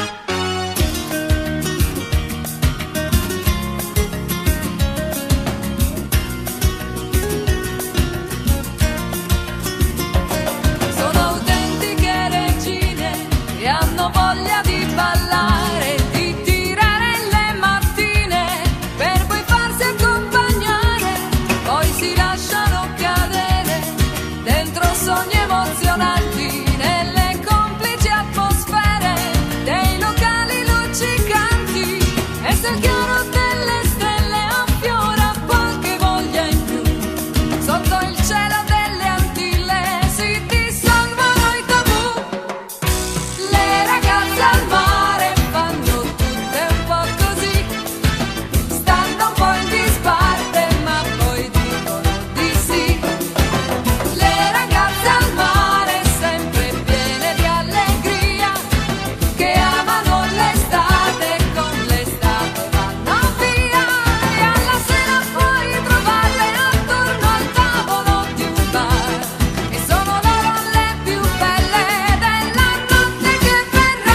Sono autentiche regine e hanno voglia di ballare, di tirare le mattine per poi farsi accompagnare. Poi si lasciano cadere dentro sogni emozionanti, nelle complici atmosfere dei locali luccicanti. E se il chiaro delle stelle affiora qualche voglia in più, sotto il cielo delle Antille si dissolvono i tabù. Le ragazze al mare fanno tutte un po' così, stando un po' in disparte ma poi dicono di sì. Le ragazze al mare sempre piene di allegria, che amano l'estate, con l'estate vanno via. E alla sera puoi trovarle attorno al tavolo di un bar, e sono loro le più belle della notte che verrà.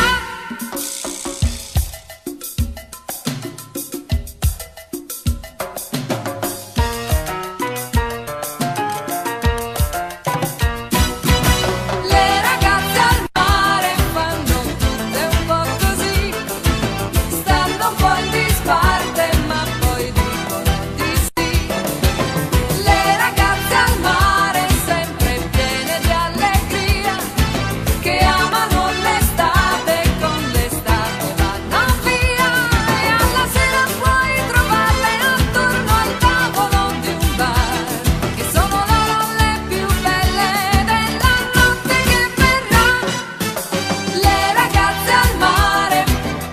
Le ragazze al mare fanno tutte un po' così, stando un po' in disparte ma poi dicono di sì. Le ragazze al mare sempre piene di allegria, che amano l'estate, con l'estate vanno via. E alla sera puoi trovarle attorno al tavolo di un bar, che sono loro le più belle della notte che verrà. Le ragazze al mare,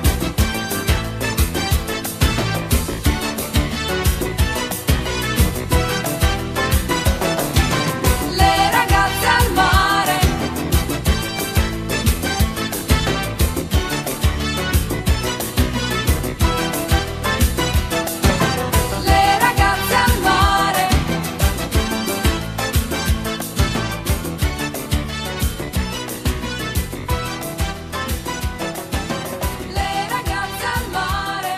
le ragazze al mare, le ragazze al mare. Le ragazze al mare.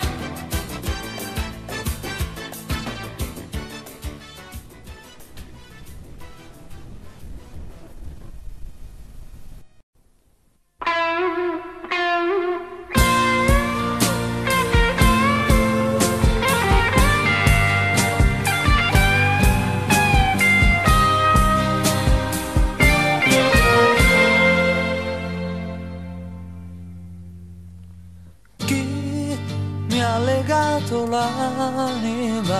Chi mi ha legato l'anima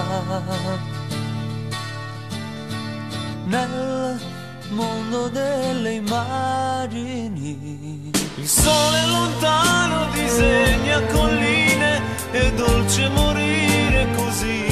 nel mondo delle immagini. Il sole lontano disegna colline, è dolce morire così.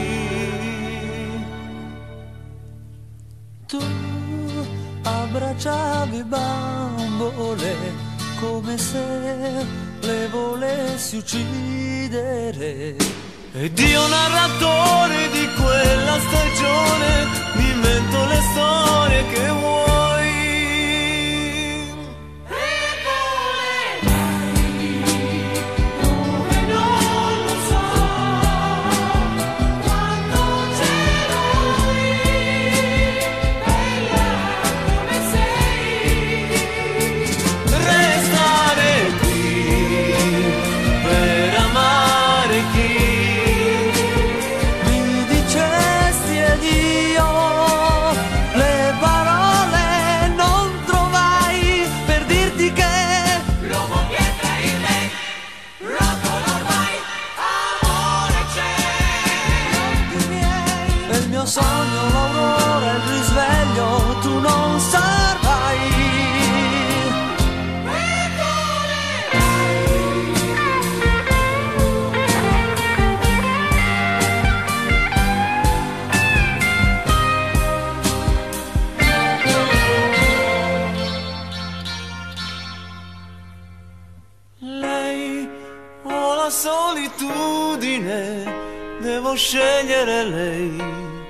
Tu abbracciavi bambole come se le volessi uccidere. Ed io, narratore di quella stagione, mi invento le storie che vuoi. Dove non lo so, quando c'ero lì, bella come sei. Restare qui per amare chi mi dicesti ed io devo scegliere lei.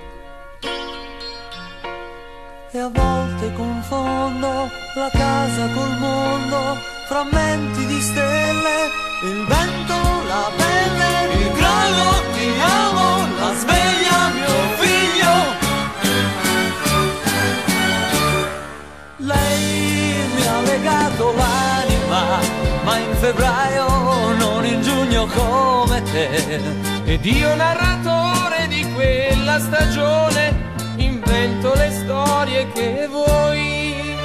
E a volte confondo la casa col mondo, frammenti di stelle, il vento, la pelle, il crollo, ti amo, la sveglia, mio figlio. Lei mi ha legato l'anima, ma in febbraio, non in giugno come te. Ed io, narratore di quella stagione, invento le storie che vuoi.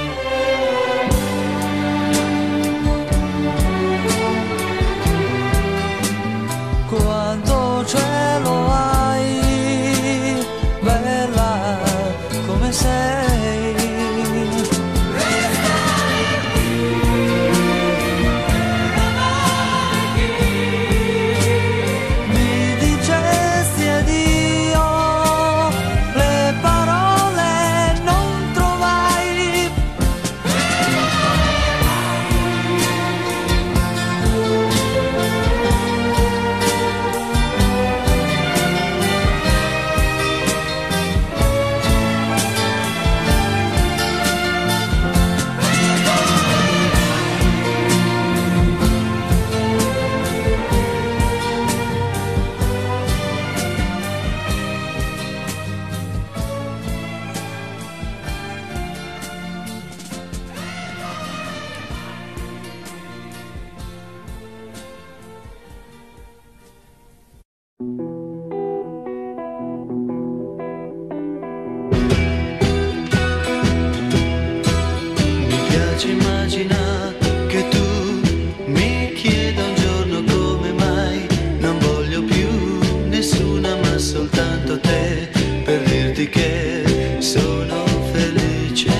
Quanto cielo hai, bella come sei. Mi dicesti addio, le parole non trovai. Mi piace immaginare che tu mi chieda un giorno come mai non voglio più nessuna ma soltanto te, per dirti che sono felice.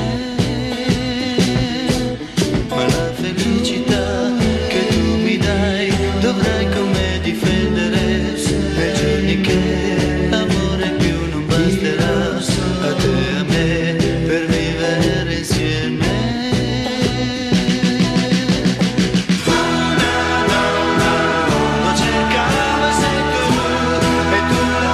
Ma la felicità che tu mi dai dovrai con me difendere nei giorni che amore più non basterà a te e a me per vivere insieme. Lo cercavo sei tu e tu lo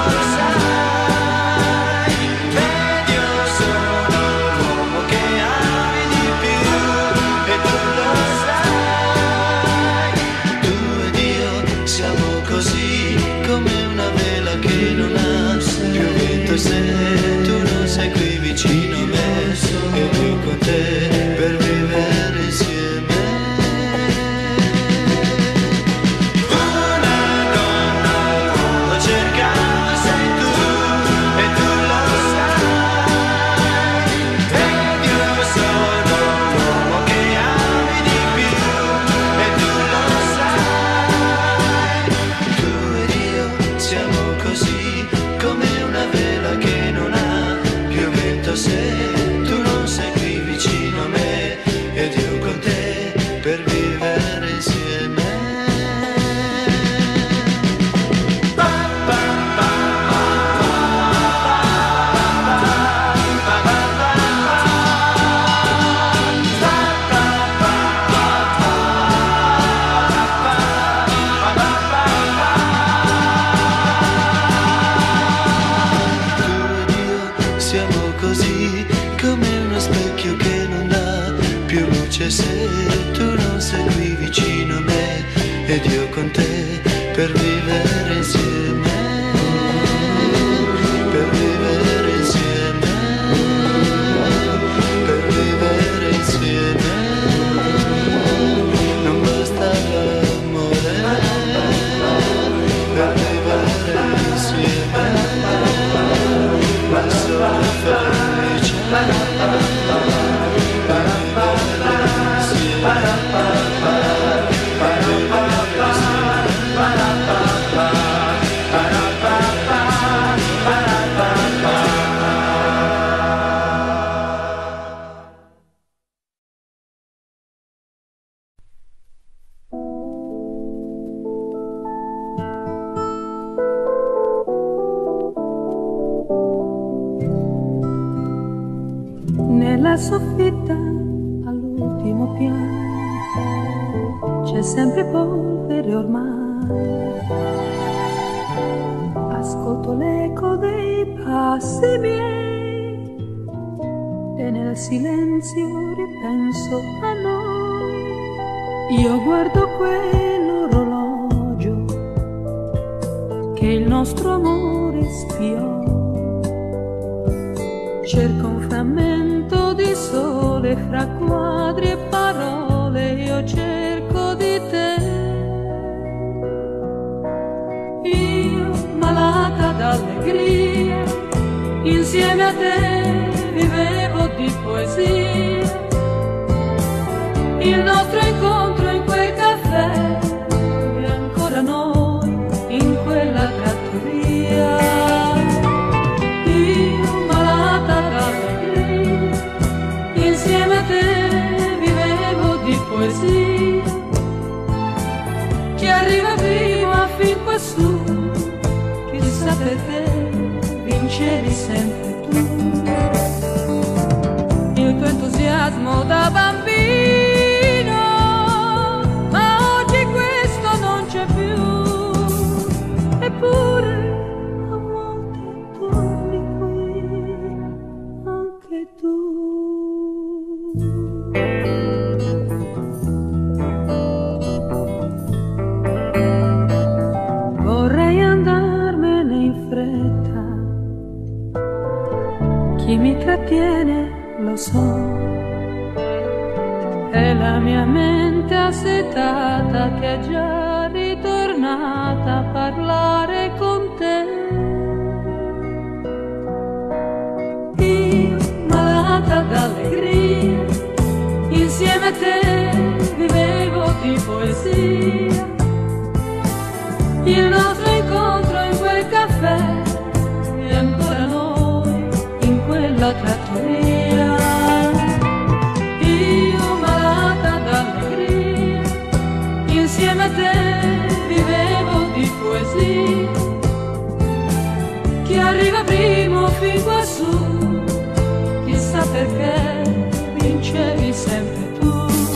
sai, ed io sono l'uomo che ami di più e tu lo sai. Tu ed io siamo così come una vela che non ha più vento se tu non sei qui vicino a me, ed io con te per vivere insieme. Una donna al mondo cercavo sei tu e tu lo sai, ed io sono l'uomo che ami di più e tu lo sai. Tu ed io siamo così come una vela che non ha più vento se tu non sei qui vicino a me, ed io con te per vivere insieme. Siamo così come uno specchio che non dà più luce se tu non sei qui vicino a me, ed io con te per vivere insieme, per vivere insieme, per vivere insieme. Non basta l'amore per vivere insieme, ma sono felice per vivere insieme. Nella soffitta all'ultimo piano c'è sempre polvere ormai, ascolto l'eco dei passi miei e nel silenzio ripenso a noi. Io guardo quell'orologio che il nostro amore spiò. Cerco un frammento di sole fra quadri e parole, io cerco di te. Io, malata d'allegria, insieme a te vivevo di poesia. Il nostro incontro in quel caffè e ancora noi in quella trattoria. Io, malata d'allegria, insieme a te vivevo di poesia. Chi arriva prima fin quassù, chissà perché vincevi sempre tu. Il tuo entusiasmo da bambino, ma oggi questo non c'è più. Eppure a volte torni qui anche tu. Vorrei andarmene in fretta, chi mi trattiene lo so, è la mia mente assetata che è già ritornata a parlare con te. Io, malata d'allegria, insieme a te vivevo di poesia. Il nostro incontro in quel caffè e ancora noi in quella trattoria. Io, malata d'allegria, insieme a te vivevo di poesia. Chi arriva primo fin quassù, chissà perché vincevi sempre tu.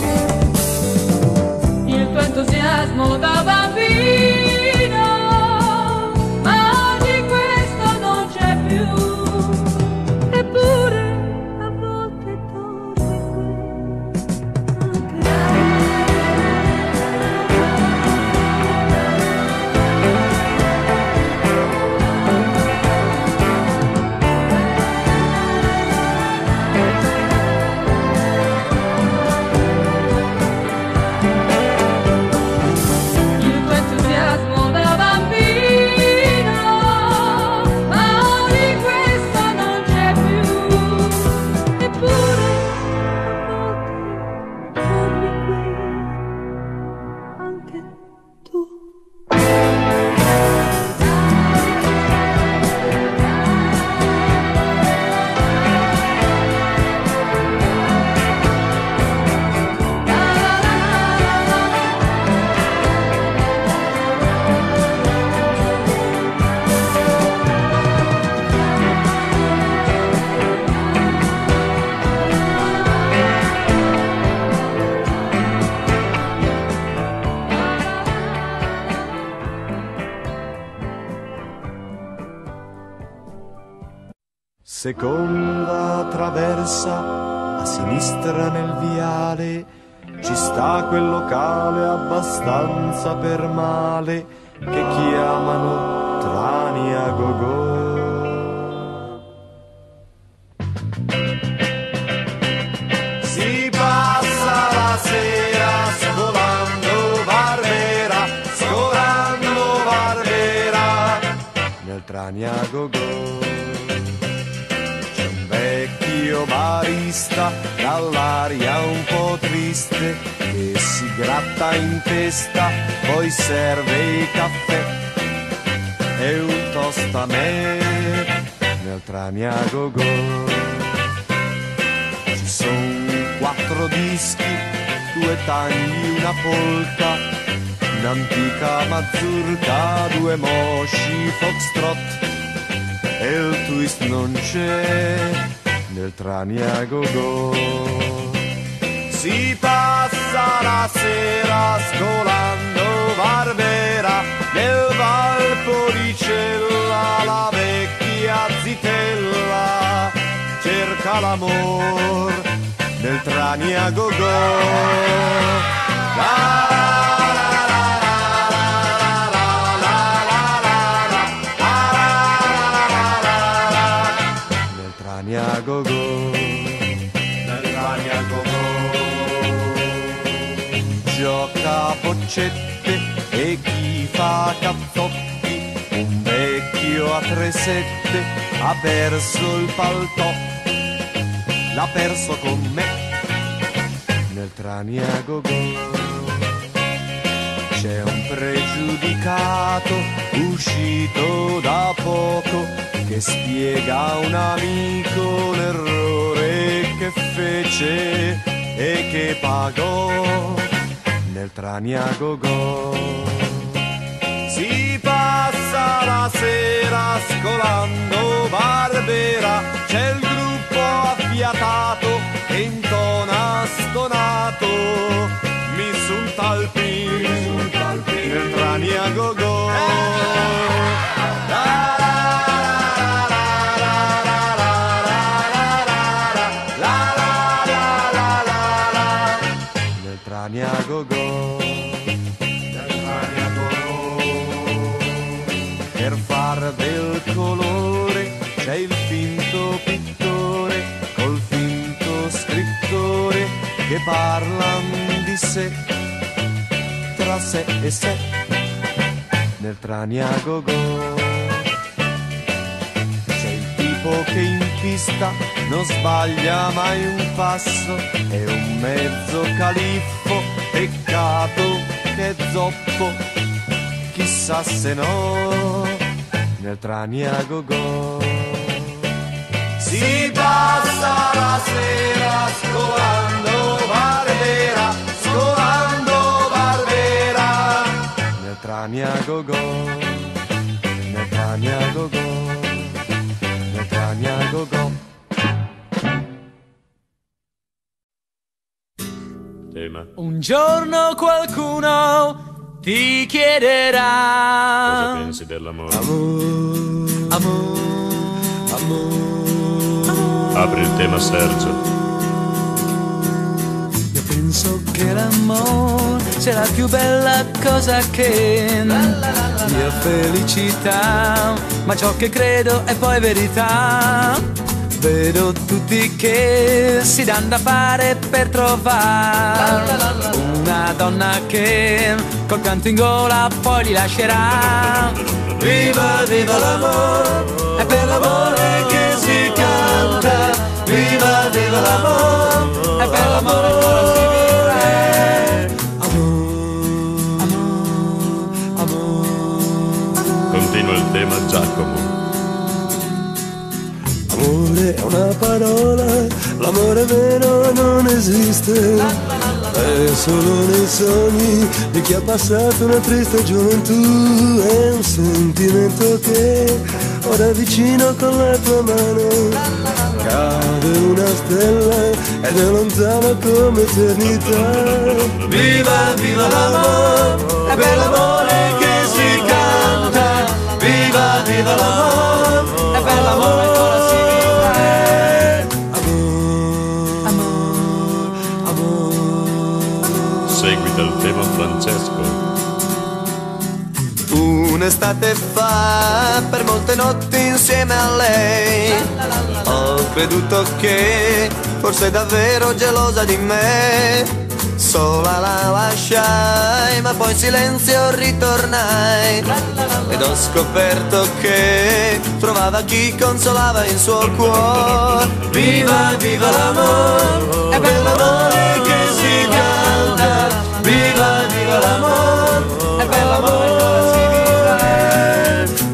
Il tuo entusiasmo da bambino, ma di questo non c'è più. Eppure a volte torni qui anche. Il tuo entusiasmo da bambino, ma di questo non c'è più. Eppure a volte torni qui anche tu. Seconda traversa, a sinistra nel viale, ci sta quel locale abbastanza per male che chiamano Trani a go-go. Si passa la sera scolando Barbera, scolando Barbera, nel Trani a go-go. Vecchio barista dall'aria un po' triste che si gratta in testa, poi serve il caffè e un toast a me nel Trani a go-go. Ci son quattro dischi, due tanghi, una polka, un'antica mazurka, due mosci foxtrot e il twist non c'è nel Trani a go-go. Si passa la sera scolando Barbera, Barbera, nel Valpolicella la vecchia zitella cerca l'amor nel Trani a go-go. La, la, nel Trani a go-go, nel Trani a go-go. Gioca a boccette e chi fa cazzotti, un vecchio a tre sette ha perso il paltò, l'ha perso con me nel Trani a go-go. C'è un pregiudicato uscito da poco che spiega a un amico l'errore che fece e che pagò nel Trani a go-go. Si passa la sera scolando Barbera, c'è il gruppo affiatato che intona stonato, mi sul talpin nel Trani a go-go. Nel Trani a go-go, nel Trani a go-go. Per far del colore c'è il finto pittore col finto scrittore che parlan di sé, tra sé e sé, nel Trani a go-go. C'è il tipo che in pista non sbaglia mai un passo, è un mezzo califfo, peccato che è zoppo, chissà se no, nel Trani a go-go. Si passa la sera scolando Barbera, scolando Barbera, nel Trani a go-go, nel Trani a go-go, nel Trani a go-go. Tema. Un giorno qualcuno ti chiederà Cosa pensi dell'amore? amore, amore, amore. Apri il tema, Sergio. Io penso che l'amore sia la più bella cosa che mia felicità, ma ciò che credo è poi verità. Vedo tutti che si danno da fare per trovare una donna che col pianto in gola poi li lascerà. Viva, viva l'amore, è per l'amore che si canta. Viva, viva l'amore, è per l'amore che ora si vive. Amore, amore, amore. Continua il tema, Giacomo. Amore è una parola, l'amore vero non esiste, è solo nei sogni di chi ha passato una triste gioventù. È un sentimento che ora è vicino con la tua mano, cade una stella ed è lontano come eternità. Viva, viva l'amore, è per l'amore che si canta. Viva, viva l'amore, è per l'amore che ora si vive. Seguita il tema, Francesco. Un'estate fa, per molte notti insieme a lei, ho creduto che fosse davvero gelosa di me. Sola la lasciai, ma poi in silenzio ritornai ed ho scoperto che trovava chi consolava il suo cuore. Viva, viva l'amore, è per l'amore che si canta. Viva, viva l'amore, è per l'amore che ora si vive.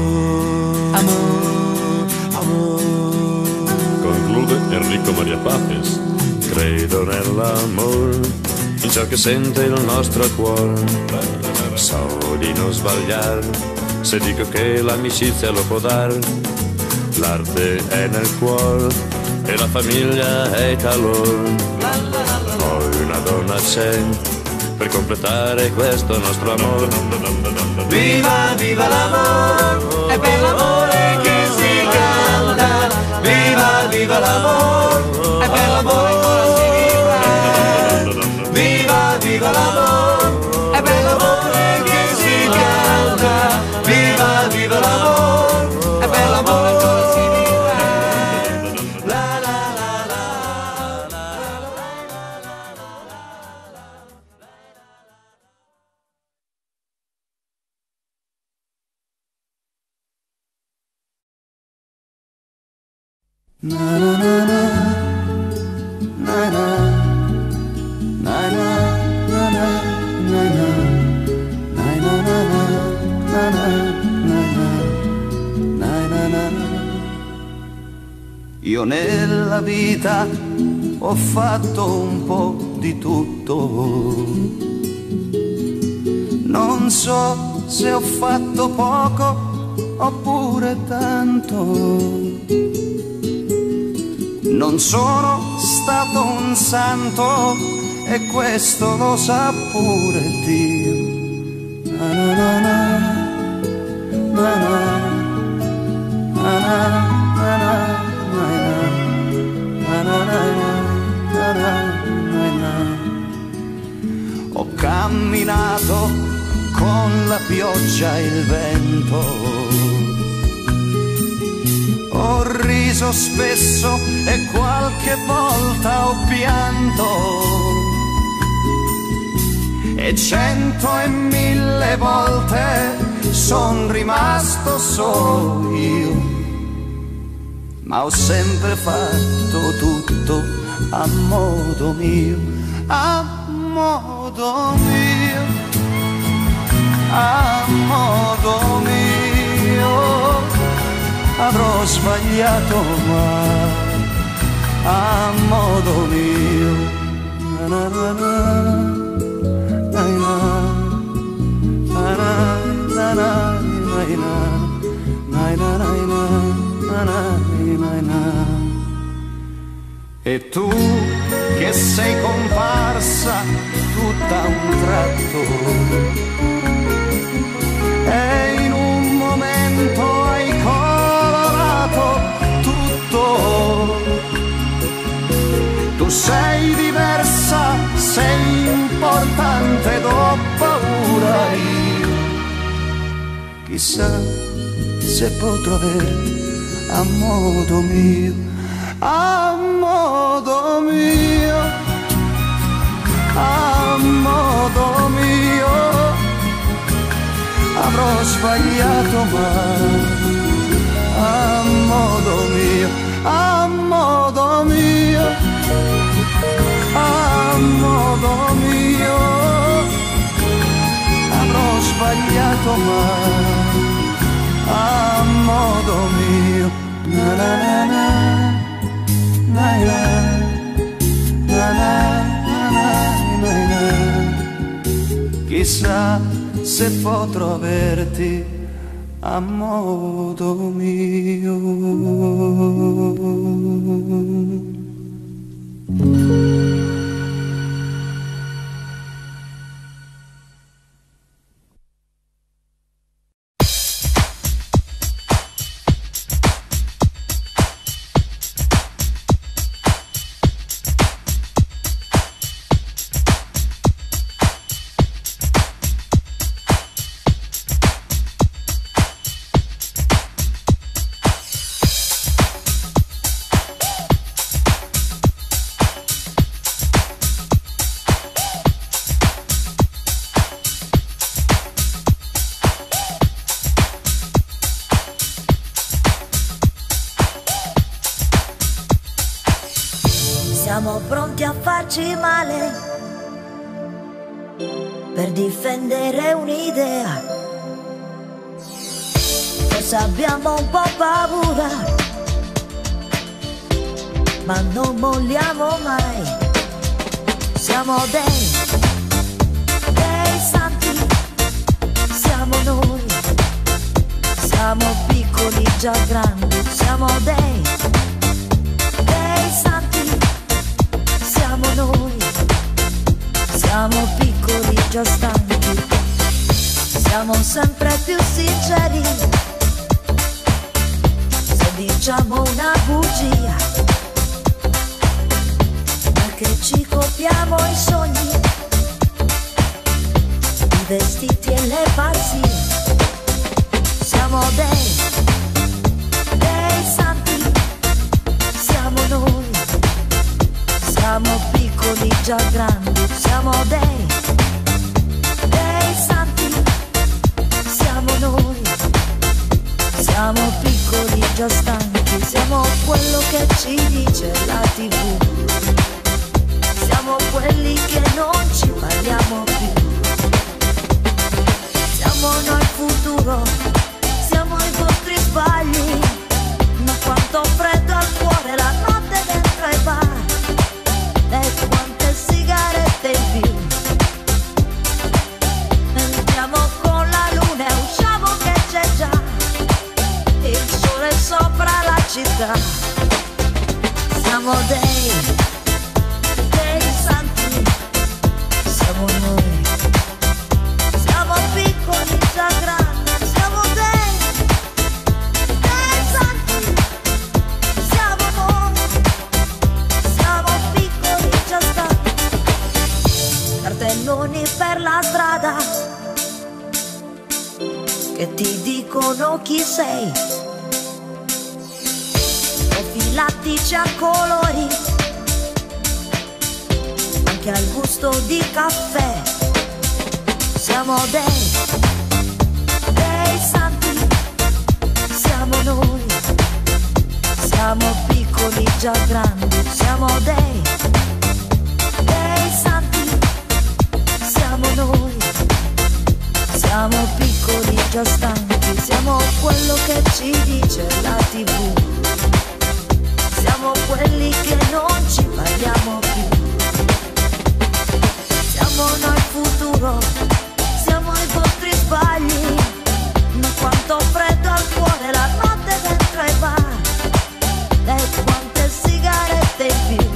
Amore, amore, amore. Conclude Enrico Maria Papes. Credo nell'amore, in ciò che sente il nostro cuore. So di non sbagliare se dico che l'amicizia lo può dare. L'arte è nel cuore e la famiglia è calore. Poi una donna c'è per completare questo nostro amore. Viva, viva l'amore, è per l'amore che si canta. Viva, viva l'amore, è per l'amore che si vive. Viva, viva l'amore, è per l'amore che si canta. Viva, viva l'amore, è per l'amore che si vive. La la la la la na na na na na na na na na na. Io nella vita ho fatto un po' di tutto, non so se ho fatto poco oppure tanto. Non sono stato un santo e questo lo sa pure Dio. Na na na na na na na na. Ho camminato con la pioggia e il vento, ho riso spesso e qualche volta ho pianto, e cento e mille volte son rimasto solo io, ma ho sempre fatto tutto a modo mio, a modo mio, a modo mio. Avrò sbagliato ma a modo mio. Na na na na na na na na. E tu che sei comparsa tutta un tratto e in un momento hai colorato tutto. Tu sei diversa, sei importante ed ho paura io. Chissà se potrò avere a modo mio, a modo mio, a modo mio. Avrò sbagliato ma a modo mio, a modo mio, a modo mio. Avrò sbagliato ma a modo mio. Na na na na na na na na. Chissà se potrò averti a modo mio. Siamo pronti a farci male per difendere un'idea. Forse abbiamo un po' paura, ma non molliamo mai. Siamo dei, dei santi, siamo noi. Siamo piccoli già grandi, siamo dei, dei santi. Siamo noi, siamo piccoli già stanchi, siamo sempre più sinceri. Se diciamo una bugia, perché ci copiamo i sogni, i vestiti e le pazzie. Siamo dei, dei santi, siamo noi. Siamo piccoli già grandi, siamo dei, dei santi, siamo noi. Siamo piccoli già stanchi, siamo quello che ci dice la tivù. Siamo quelli che non ci parliamo più. Siamo noi il futuro, siamo i vostri sbagli. Ma quanto freddo al cuore la notte dentro ai bar. E quante sigarette in più. Entriamo con la luna e usciamo che c'è già il sole sopra la città. Siamo dei, dei santi, siamo noi. Siamo piccoli già grandi, siamo dei, dei santi, siamo noi. Siamo piccoli già stanchi. Cartelloni per la strada che ti dicono chi sei, profilatici a colori, anche al gusto di caffè. Siamo dei, dei santi, siamo noi. Siamo piccoli già grandi, siamo dei, dei santi, siamo noi. Siamo piccoli già stanchi, siamo quello che ci dice la tivù. Siamo quelli che non ci parliamo più. Siamo noi il futuro, siamo i vostri sbagli. Ma quanto freddo al cuore la notte dentro ai bar. E quante sigarette in più.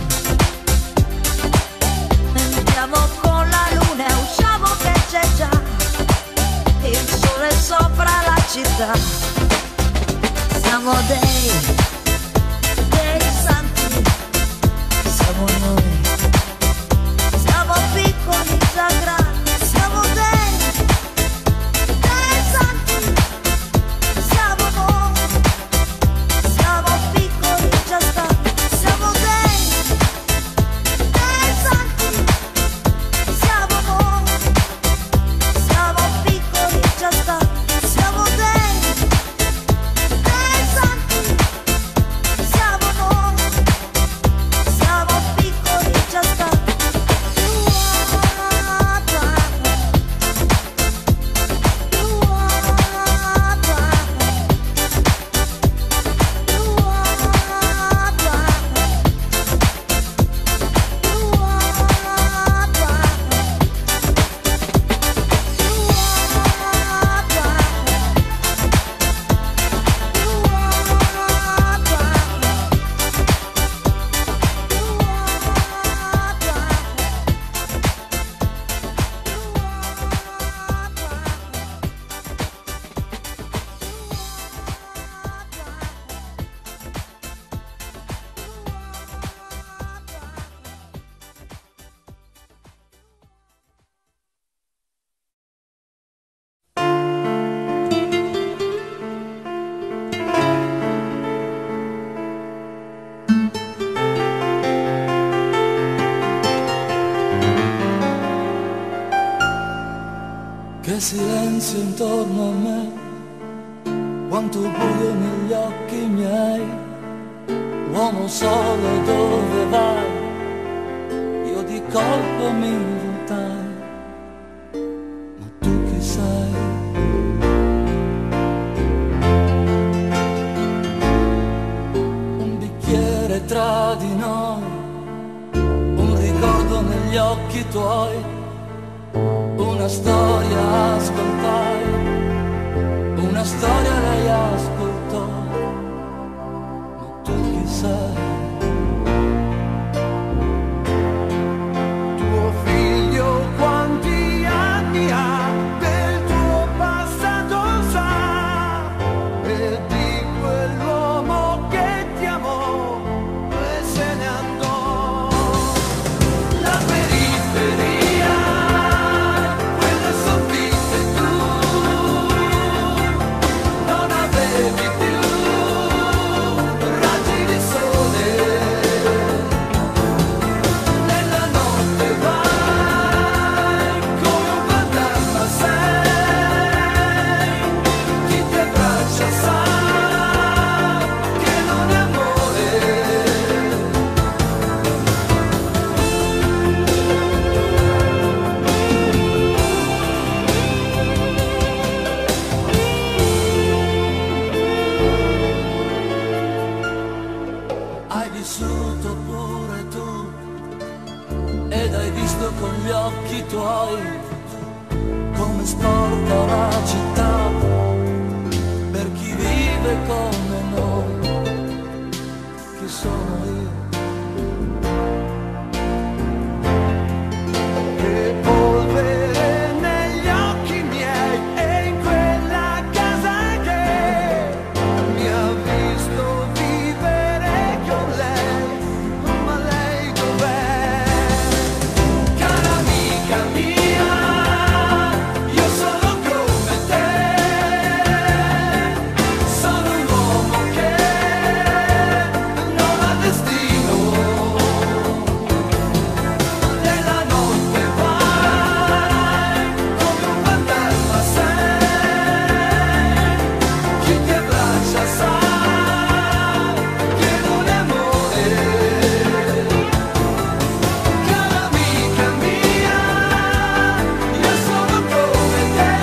Entriamo con la luna e usciamo che c'è già il sole sopra la città. Siamo dei, dei santi, siamo noi. Siamo piccoli già grandi, siamo dei, dei santi, siamo noi. Siamo piccoli già stanchi, siamo dei, dei santi, siamo noi. Siamo piccoli già stanchi, siamo dei, dei santi, siamo noi. Siamo piccoli già stanchi. Che silenzio intorno a me, quanto buio negli occhi miei. Uomo solo dove vai, io di colpo mi voltai. Ma tu chi sei? Un bicchiere tra di noi, un ricordo negli occhi tuoi. Una storia ascoltai, una storia lei ascoltò. Ma tu chi sei? Tuo figlio quanti anni vedo con gli occhi tuoi come sporca la città per chi vive come noi, che sono io. Che polvere negli occhi miei e in quella casa che mi ha visto vivere con lei, ma lei dov'è? Cara amica mia, io sono come te, sono un uomo che non ha destino, nella notte vai come un fantasma, sei chi ti abbraccia sa che non è amore. Cara amica mia, io sono come te,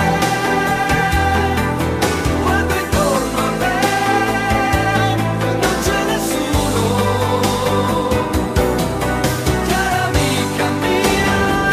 quando intorno a me non c'è nessuno. Cara amica mia,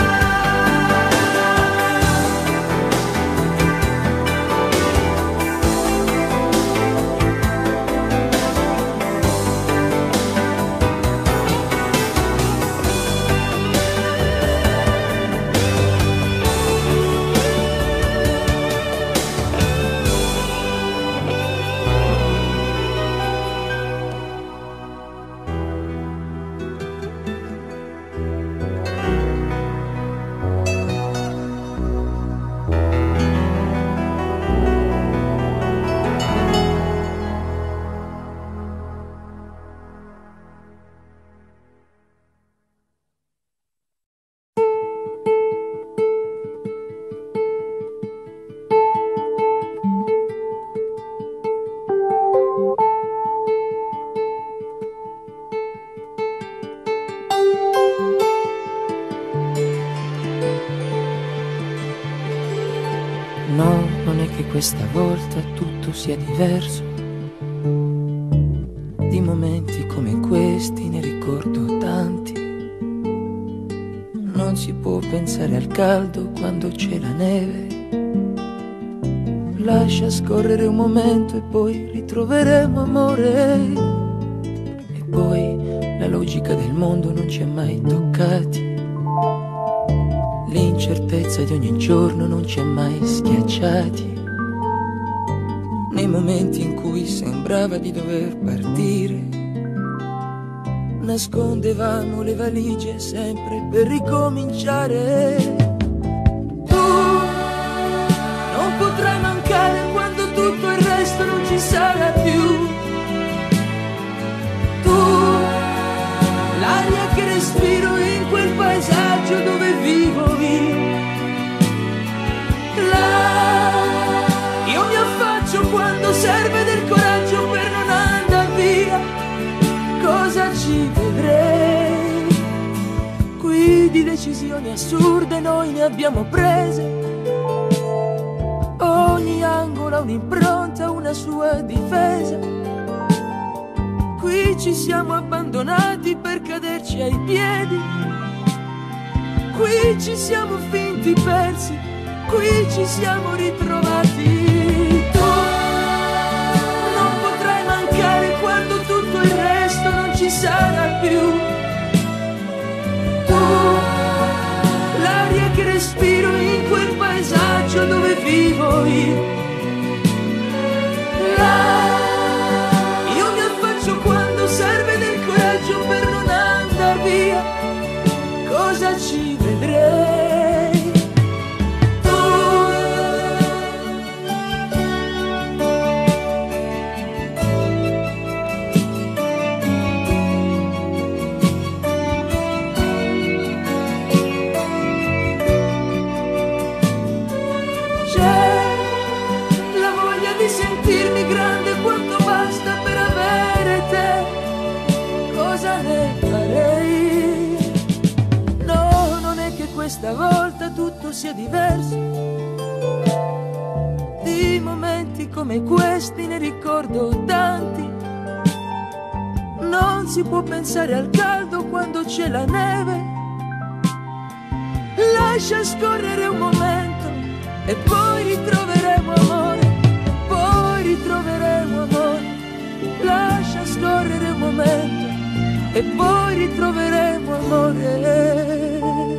no, non è che questa volta tutto sia diverso. Di momenti come questi ne ricordo tanti. Non si può pensare al caldo quando c'è la neve. Lascia scorrere un momento e poi ritroveremo amore. E poi la logica del mondo non ci ha mai toccati. L'incertezza di ogni giorno non ci ha mai schiacciati. Nei momenti in cui sembrava di dover partire, nascondevamo le valigie sempre per ricominciare. Tu non potrai mancare quando tutto il resto non ci sarà più. Tu, l'aria che respiro in quel paesaggio dove vivo io. Là, io mi affaccio quando serve del coraggio per non andar via. Cosa ci vedrei? Qui di decisioni assurde noi ne abbiamo prese. Ogni angolo ha un'impronta, una sua difesa. Qui ci siamo abbandonati per caderci ai piedi. Qui ci siamo finti persi, qui ci siamo ritrovati. Tu non potrai mancare quando tutto il resto non ci sarà più. Tu, l'aria che respiro in quel paesaggio dove vivo io. Là, io mi affaccio quando serve del coraggio per non andar via. Cosa ci vedrei? Tu, c'è la voglia di sentirmi grande quanto basta per avere te. Cosa ne farei? No, non è che questa volta tutto sia diverso. Di momenti come questi ne ricordo tanti. Non si può pensare al caldo quando c'è la neve. lascia scorrere un momento e poi ritroveremo amore, poi ritroveremo amore, lascia scorrere un momento e poi ritroveremo amore.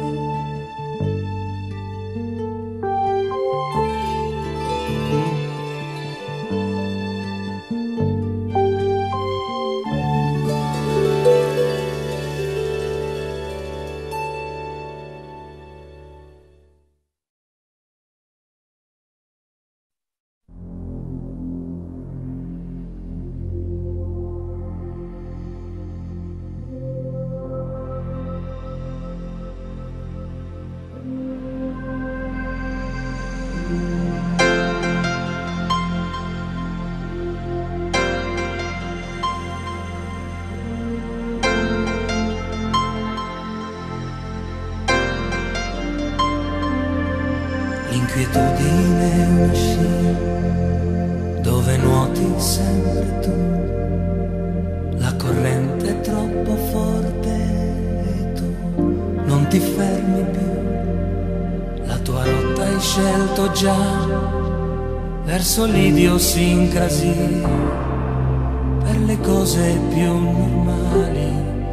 L'inquietudine è una scia dove nuoti sempre tu, la corrente è troppo forte e tu non ti fermi più, la tua rotta hai scelto già verso l'idiosincrasia, per le cose più normali,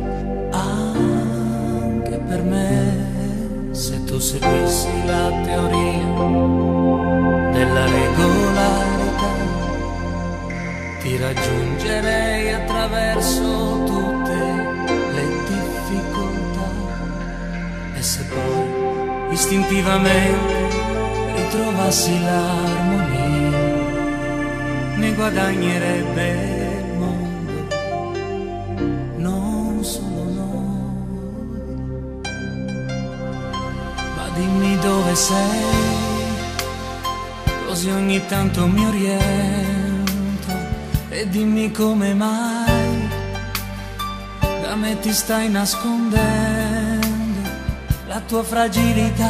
anche per me. Se tu seguissi la teoria della regolarità, ti raggiungerei attraverso tutte le difficoltà. E se poi istintivamente ritrovassi l'armonia, ne guadagnerebbe il mondo, non solo noi. Ma dimmi dove sei, così ogni tanto mi oriento, e dimmi come mai da me ti stai nascondendo la tua fragilità.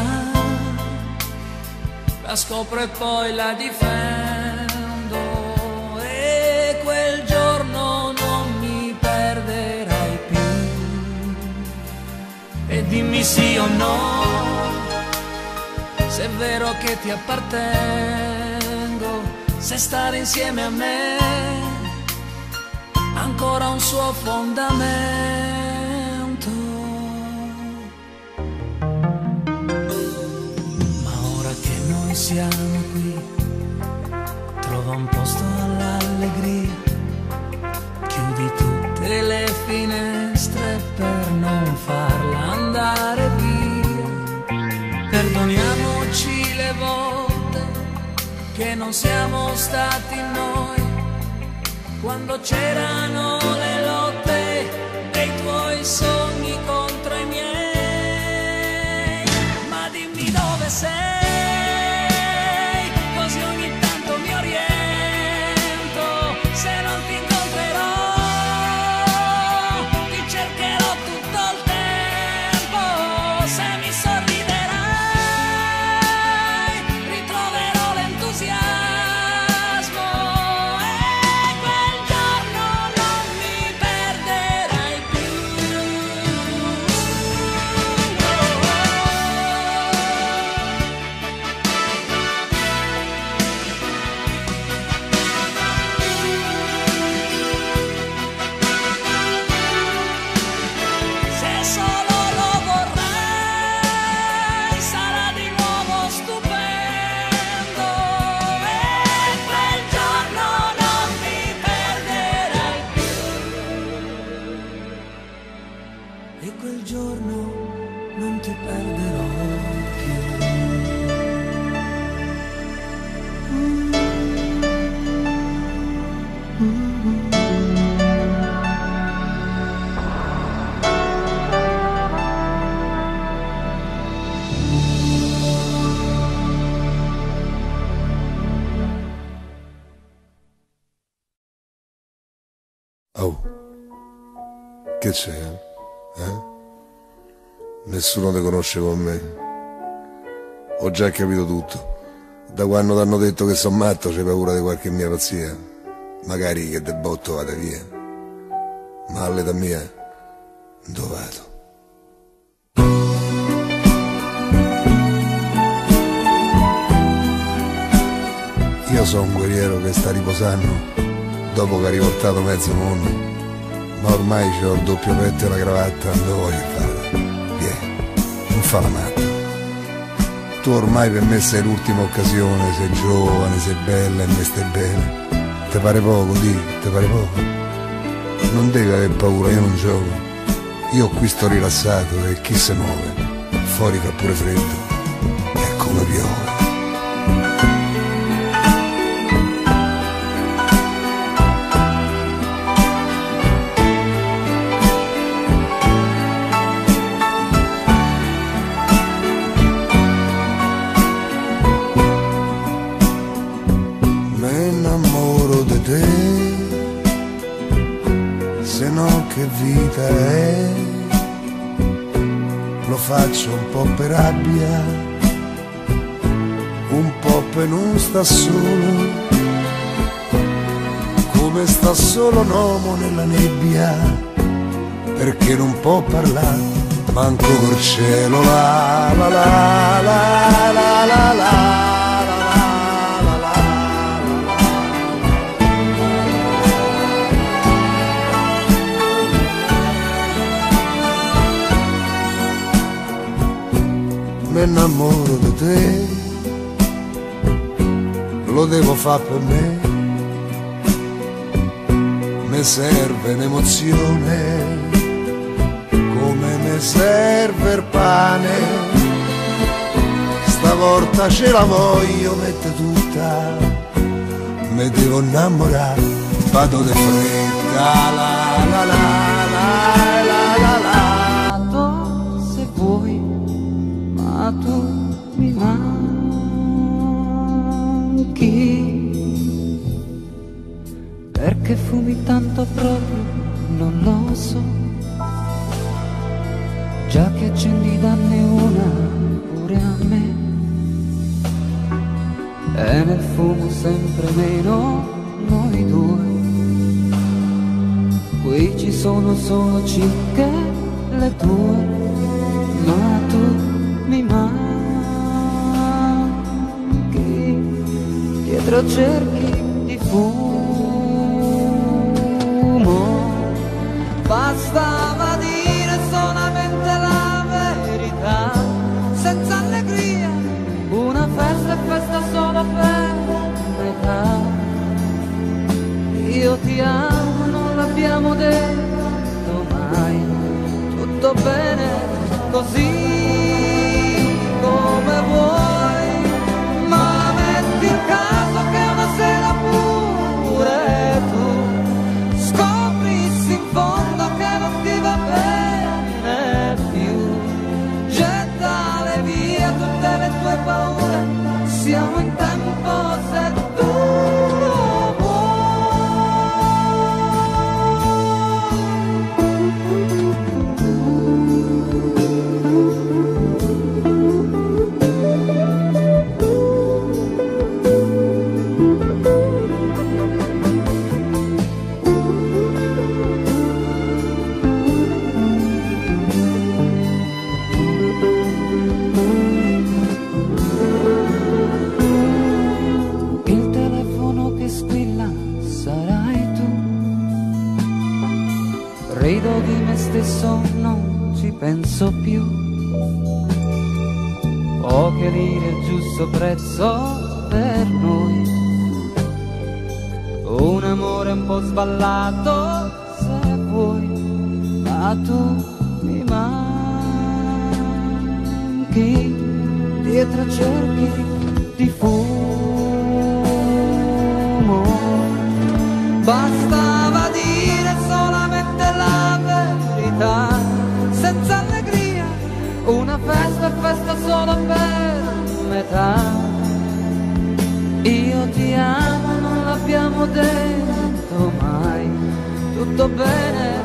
La scopro e poi la difendo, e quel giorno non mi perderai più. E dimmi sì o no, se è vero che ti appartengo, se stare insieme a me ancora un suo fondamento. Ma ora che noi siamo qui, trova un posto all'allegria, chiudi tutte le finestre per non farla andare via. Perdoniamoci le volte che non siamo stati noi, quando c'erano le lotte dei tuoi sogni contro i miei. Ma dimmi dove sei, così ogni tanto mi oriento. Se non ti incontrerò, ti cercherò tutto il tempo. Se mi sorriderai, ritroverò l'entusiasmo, e quel giorno non mi perderai più. Se solo lo vorrai, sarà di nuovo stupendo, e quel giorno non mi perderai più. E quel giorno non ti perderò più. Oh, che c'è? Eh? Nessuno ti conosce con me. Ho già capito tutto. Da quando ti hanno detto che sono matto c'hai paura di qualche mia pazzia. Magari che de botto vada via. Ma all'età mia, dove vado? so un guerriero che sta riposando dopo che ha rivoltato mezzo mondo, ma ormai c'ho il doppio petto e la cravatta, non voglio fare. Vieni, non fa la matta. Tu ormai per me sei l'ultima occasione, sei giovane, sei bella e me stai bene. Te pare poco, di, te pare poco? Non devi aver paura, io non gioco. Io qui sto rilassato e chi se muove? Fuori fa pure freddo, è come piove. Che vita è, lo faccio un po' per rabbia, un po' per non sta solo, come sta solo un uomo nella nebbia, perché non può parlare, manco col cielo, la la la la la la la. Mi innamoro di te, lo devo fare per me, mi serve un'emozione, come mi serve il pane, stavolta ce la voglio mettere tutta, mi devo innamorare, vado di fretta, la la la la la la la. Se vuoi, ma tu mi manchi, perché fumi tanto proprio, non lo so, già che accendi danne una pure a me, e nel fumo sempre meno noi due, qui ci sono solo cicche le tue, ma tu mi manchi, dietro cerchi di fumo, bastava dire solamente la verità, senza allegria, una festa è festa solo per metà, io ti amo, non l'abbiamo detto mai, tutto bene così come vuoi, ma metti il caso che una sera pure tu scoprissi in fondo che non ti va bene più, gettale via tutte le tue paure, siamo in tempo se tu lo vuoi. Rido di me stesso, non ci penso più, ho che dire il giusto prezzo per noi, un amore un po' sballato se vuoi, ma tu mi manchi, dietro cerchi di fumo, bastava dire solamente la verità, senza allegria, una festa è festa solo per metà, io ti amo, non l'abbiamo detto mai, tutto bene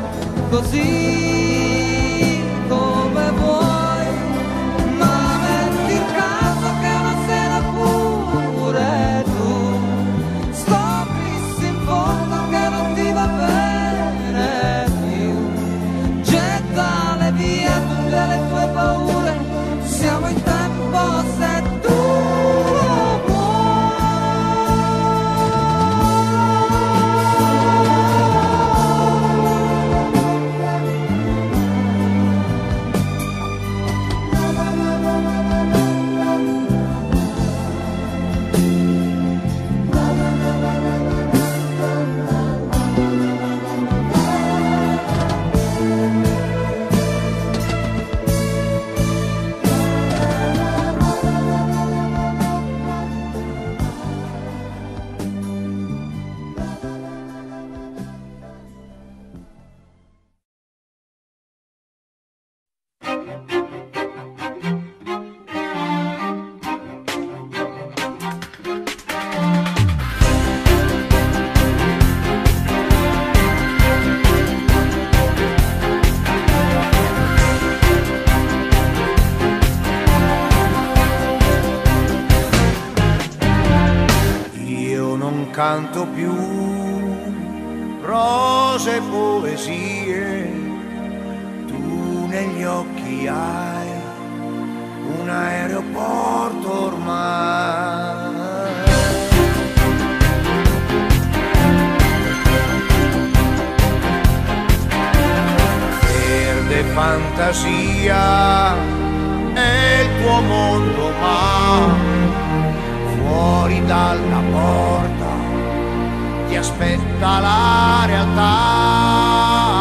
così come vuoi, ma metti il caso che una sera pure tu scoprissi in fondo che non ti va bene più, gettale via tutte le tue paure, siamo in tempo se tu lo vuoi. canto più rose e poesie, tu negli occhi hai un aeroporto ormai. Verde fantasia è il tuo mondo, ma fuori dalla porta ti aspetta la realtà.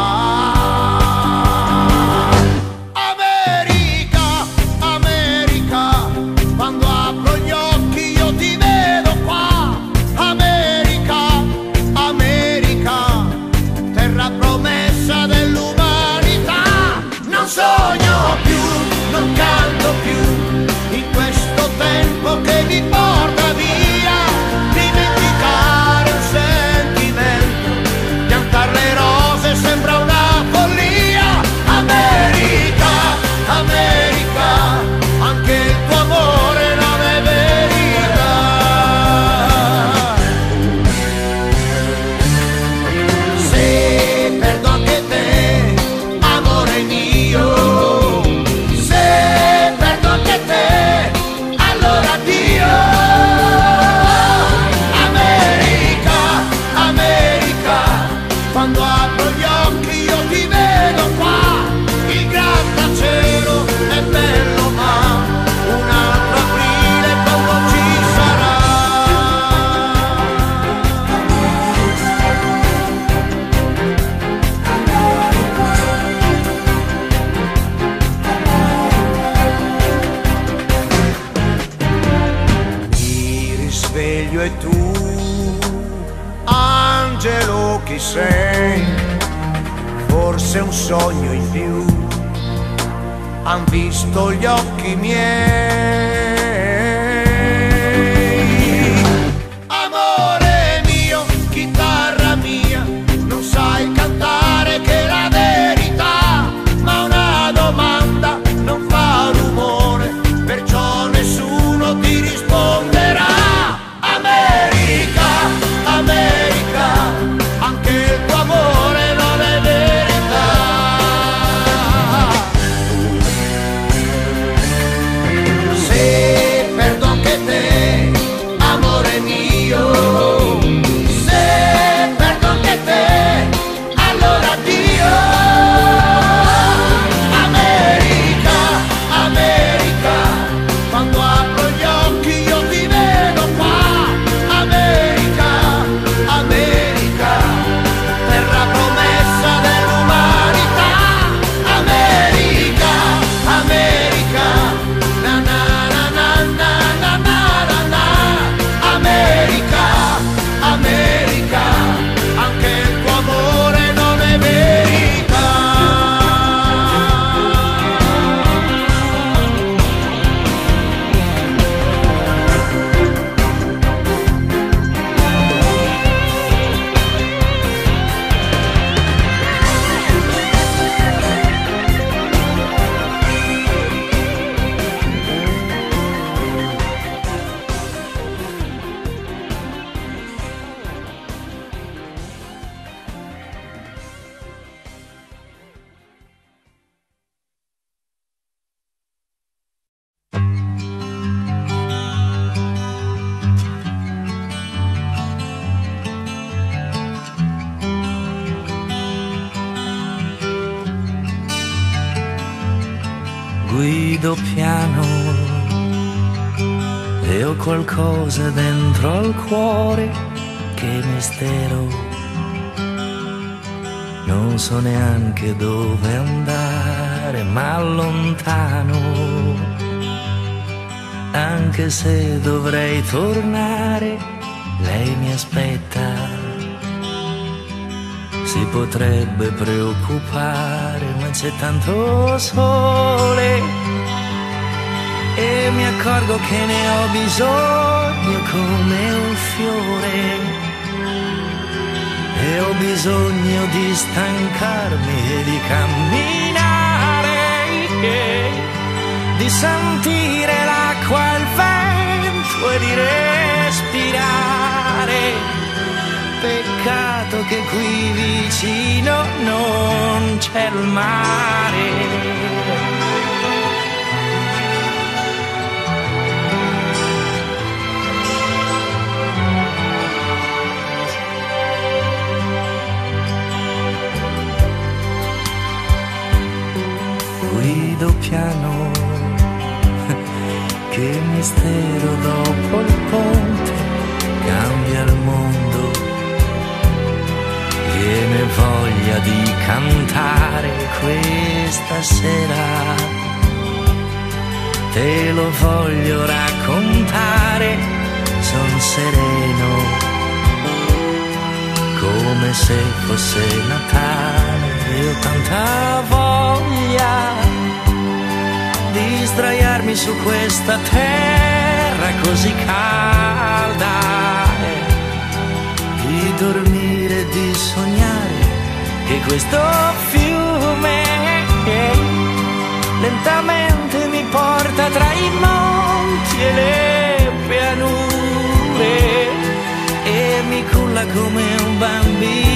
America, America, quando apro gli occhi io ti vedo qua. America, America, terra promessa dell'umanità. Non sogno più, non canto più in questo tempo che mi porta via. Dimenticare un sentimento, piantare le rose sembra una follia. America, America, anche il tuo amore non è verità. Se perdo anche te, amore mio, se perdo anche te, allora addio. America, America, quando apro gli occhi io ti vedo qua. Il grattacielo è bello, ma un altro aprile quando ci sarà. Mi risveglio e tu, angelo chi sei, forse un sogno in più, han visto gli occhi miei. Amore mio, chitarra mia, non sai cantare che la verità, ma una domanda non fa rumore, perciò nessuno ti risponderà. America, America, anche il tuo amore non è verità. Se perdo anche te, amore mio, se perdo anche te, allora addio. America, America, quando apro gli occhi io ti vedo qua. America, America, terra promessa dell'umanità. America, America, na na na na na na na na. America, America, anche il tuo amore non è verità. Guido piano e ho qualcosa dentro al cuore che è mistero. Non so neanche dove andare, ma lontano. Anche se dovrei tornare, lei mi aspetta. Si potrebbe preoccupare, ma c'è tanto sole e mi accorgo che ne ho bisogno come un fiore. E ho bisogno di stancarmi e di camminare, di sentire l'acqua e il vento e di respirare. che qui vicino non c'è il mare. Guido piano, che mistero dopo il ponte cambia il mondo, viene voglia di cantare questa sera, te lo voglio raccontare, son sereno, come se fosse Natale, io ho tanta voglia di sdraiarmi su questa terra così calda, di dormire, di sognare che questo fiume lentamente mi porta tra i monti e le pianure e mi culla come un bambino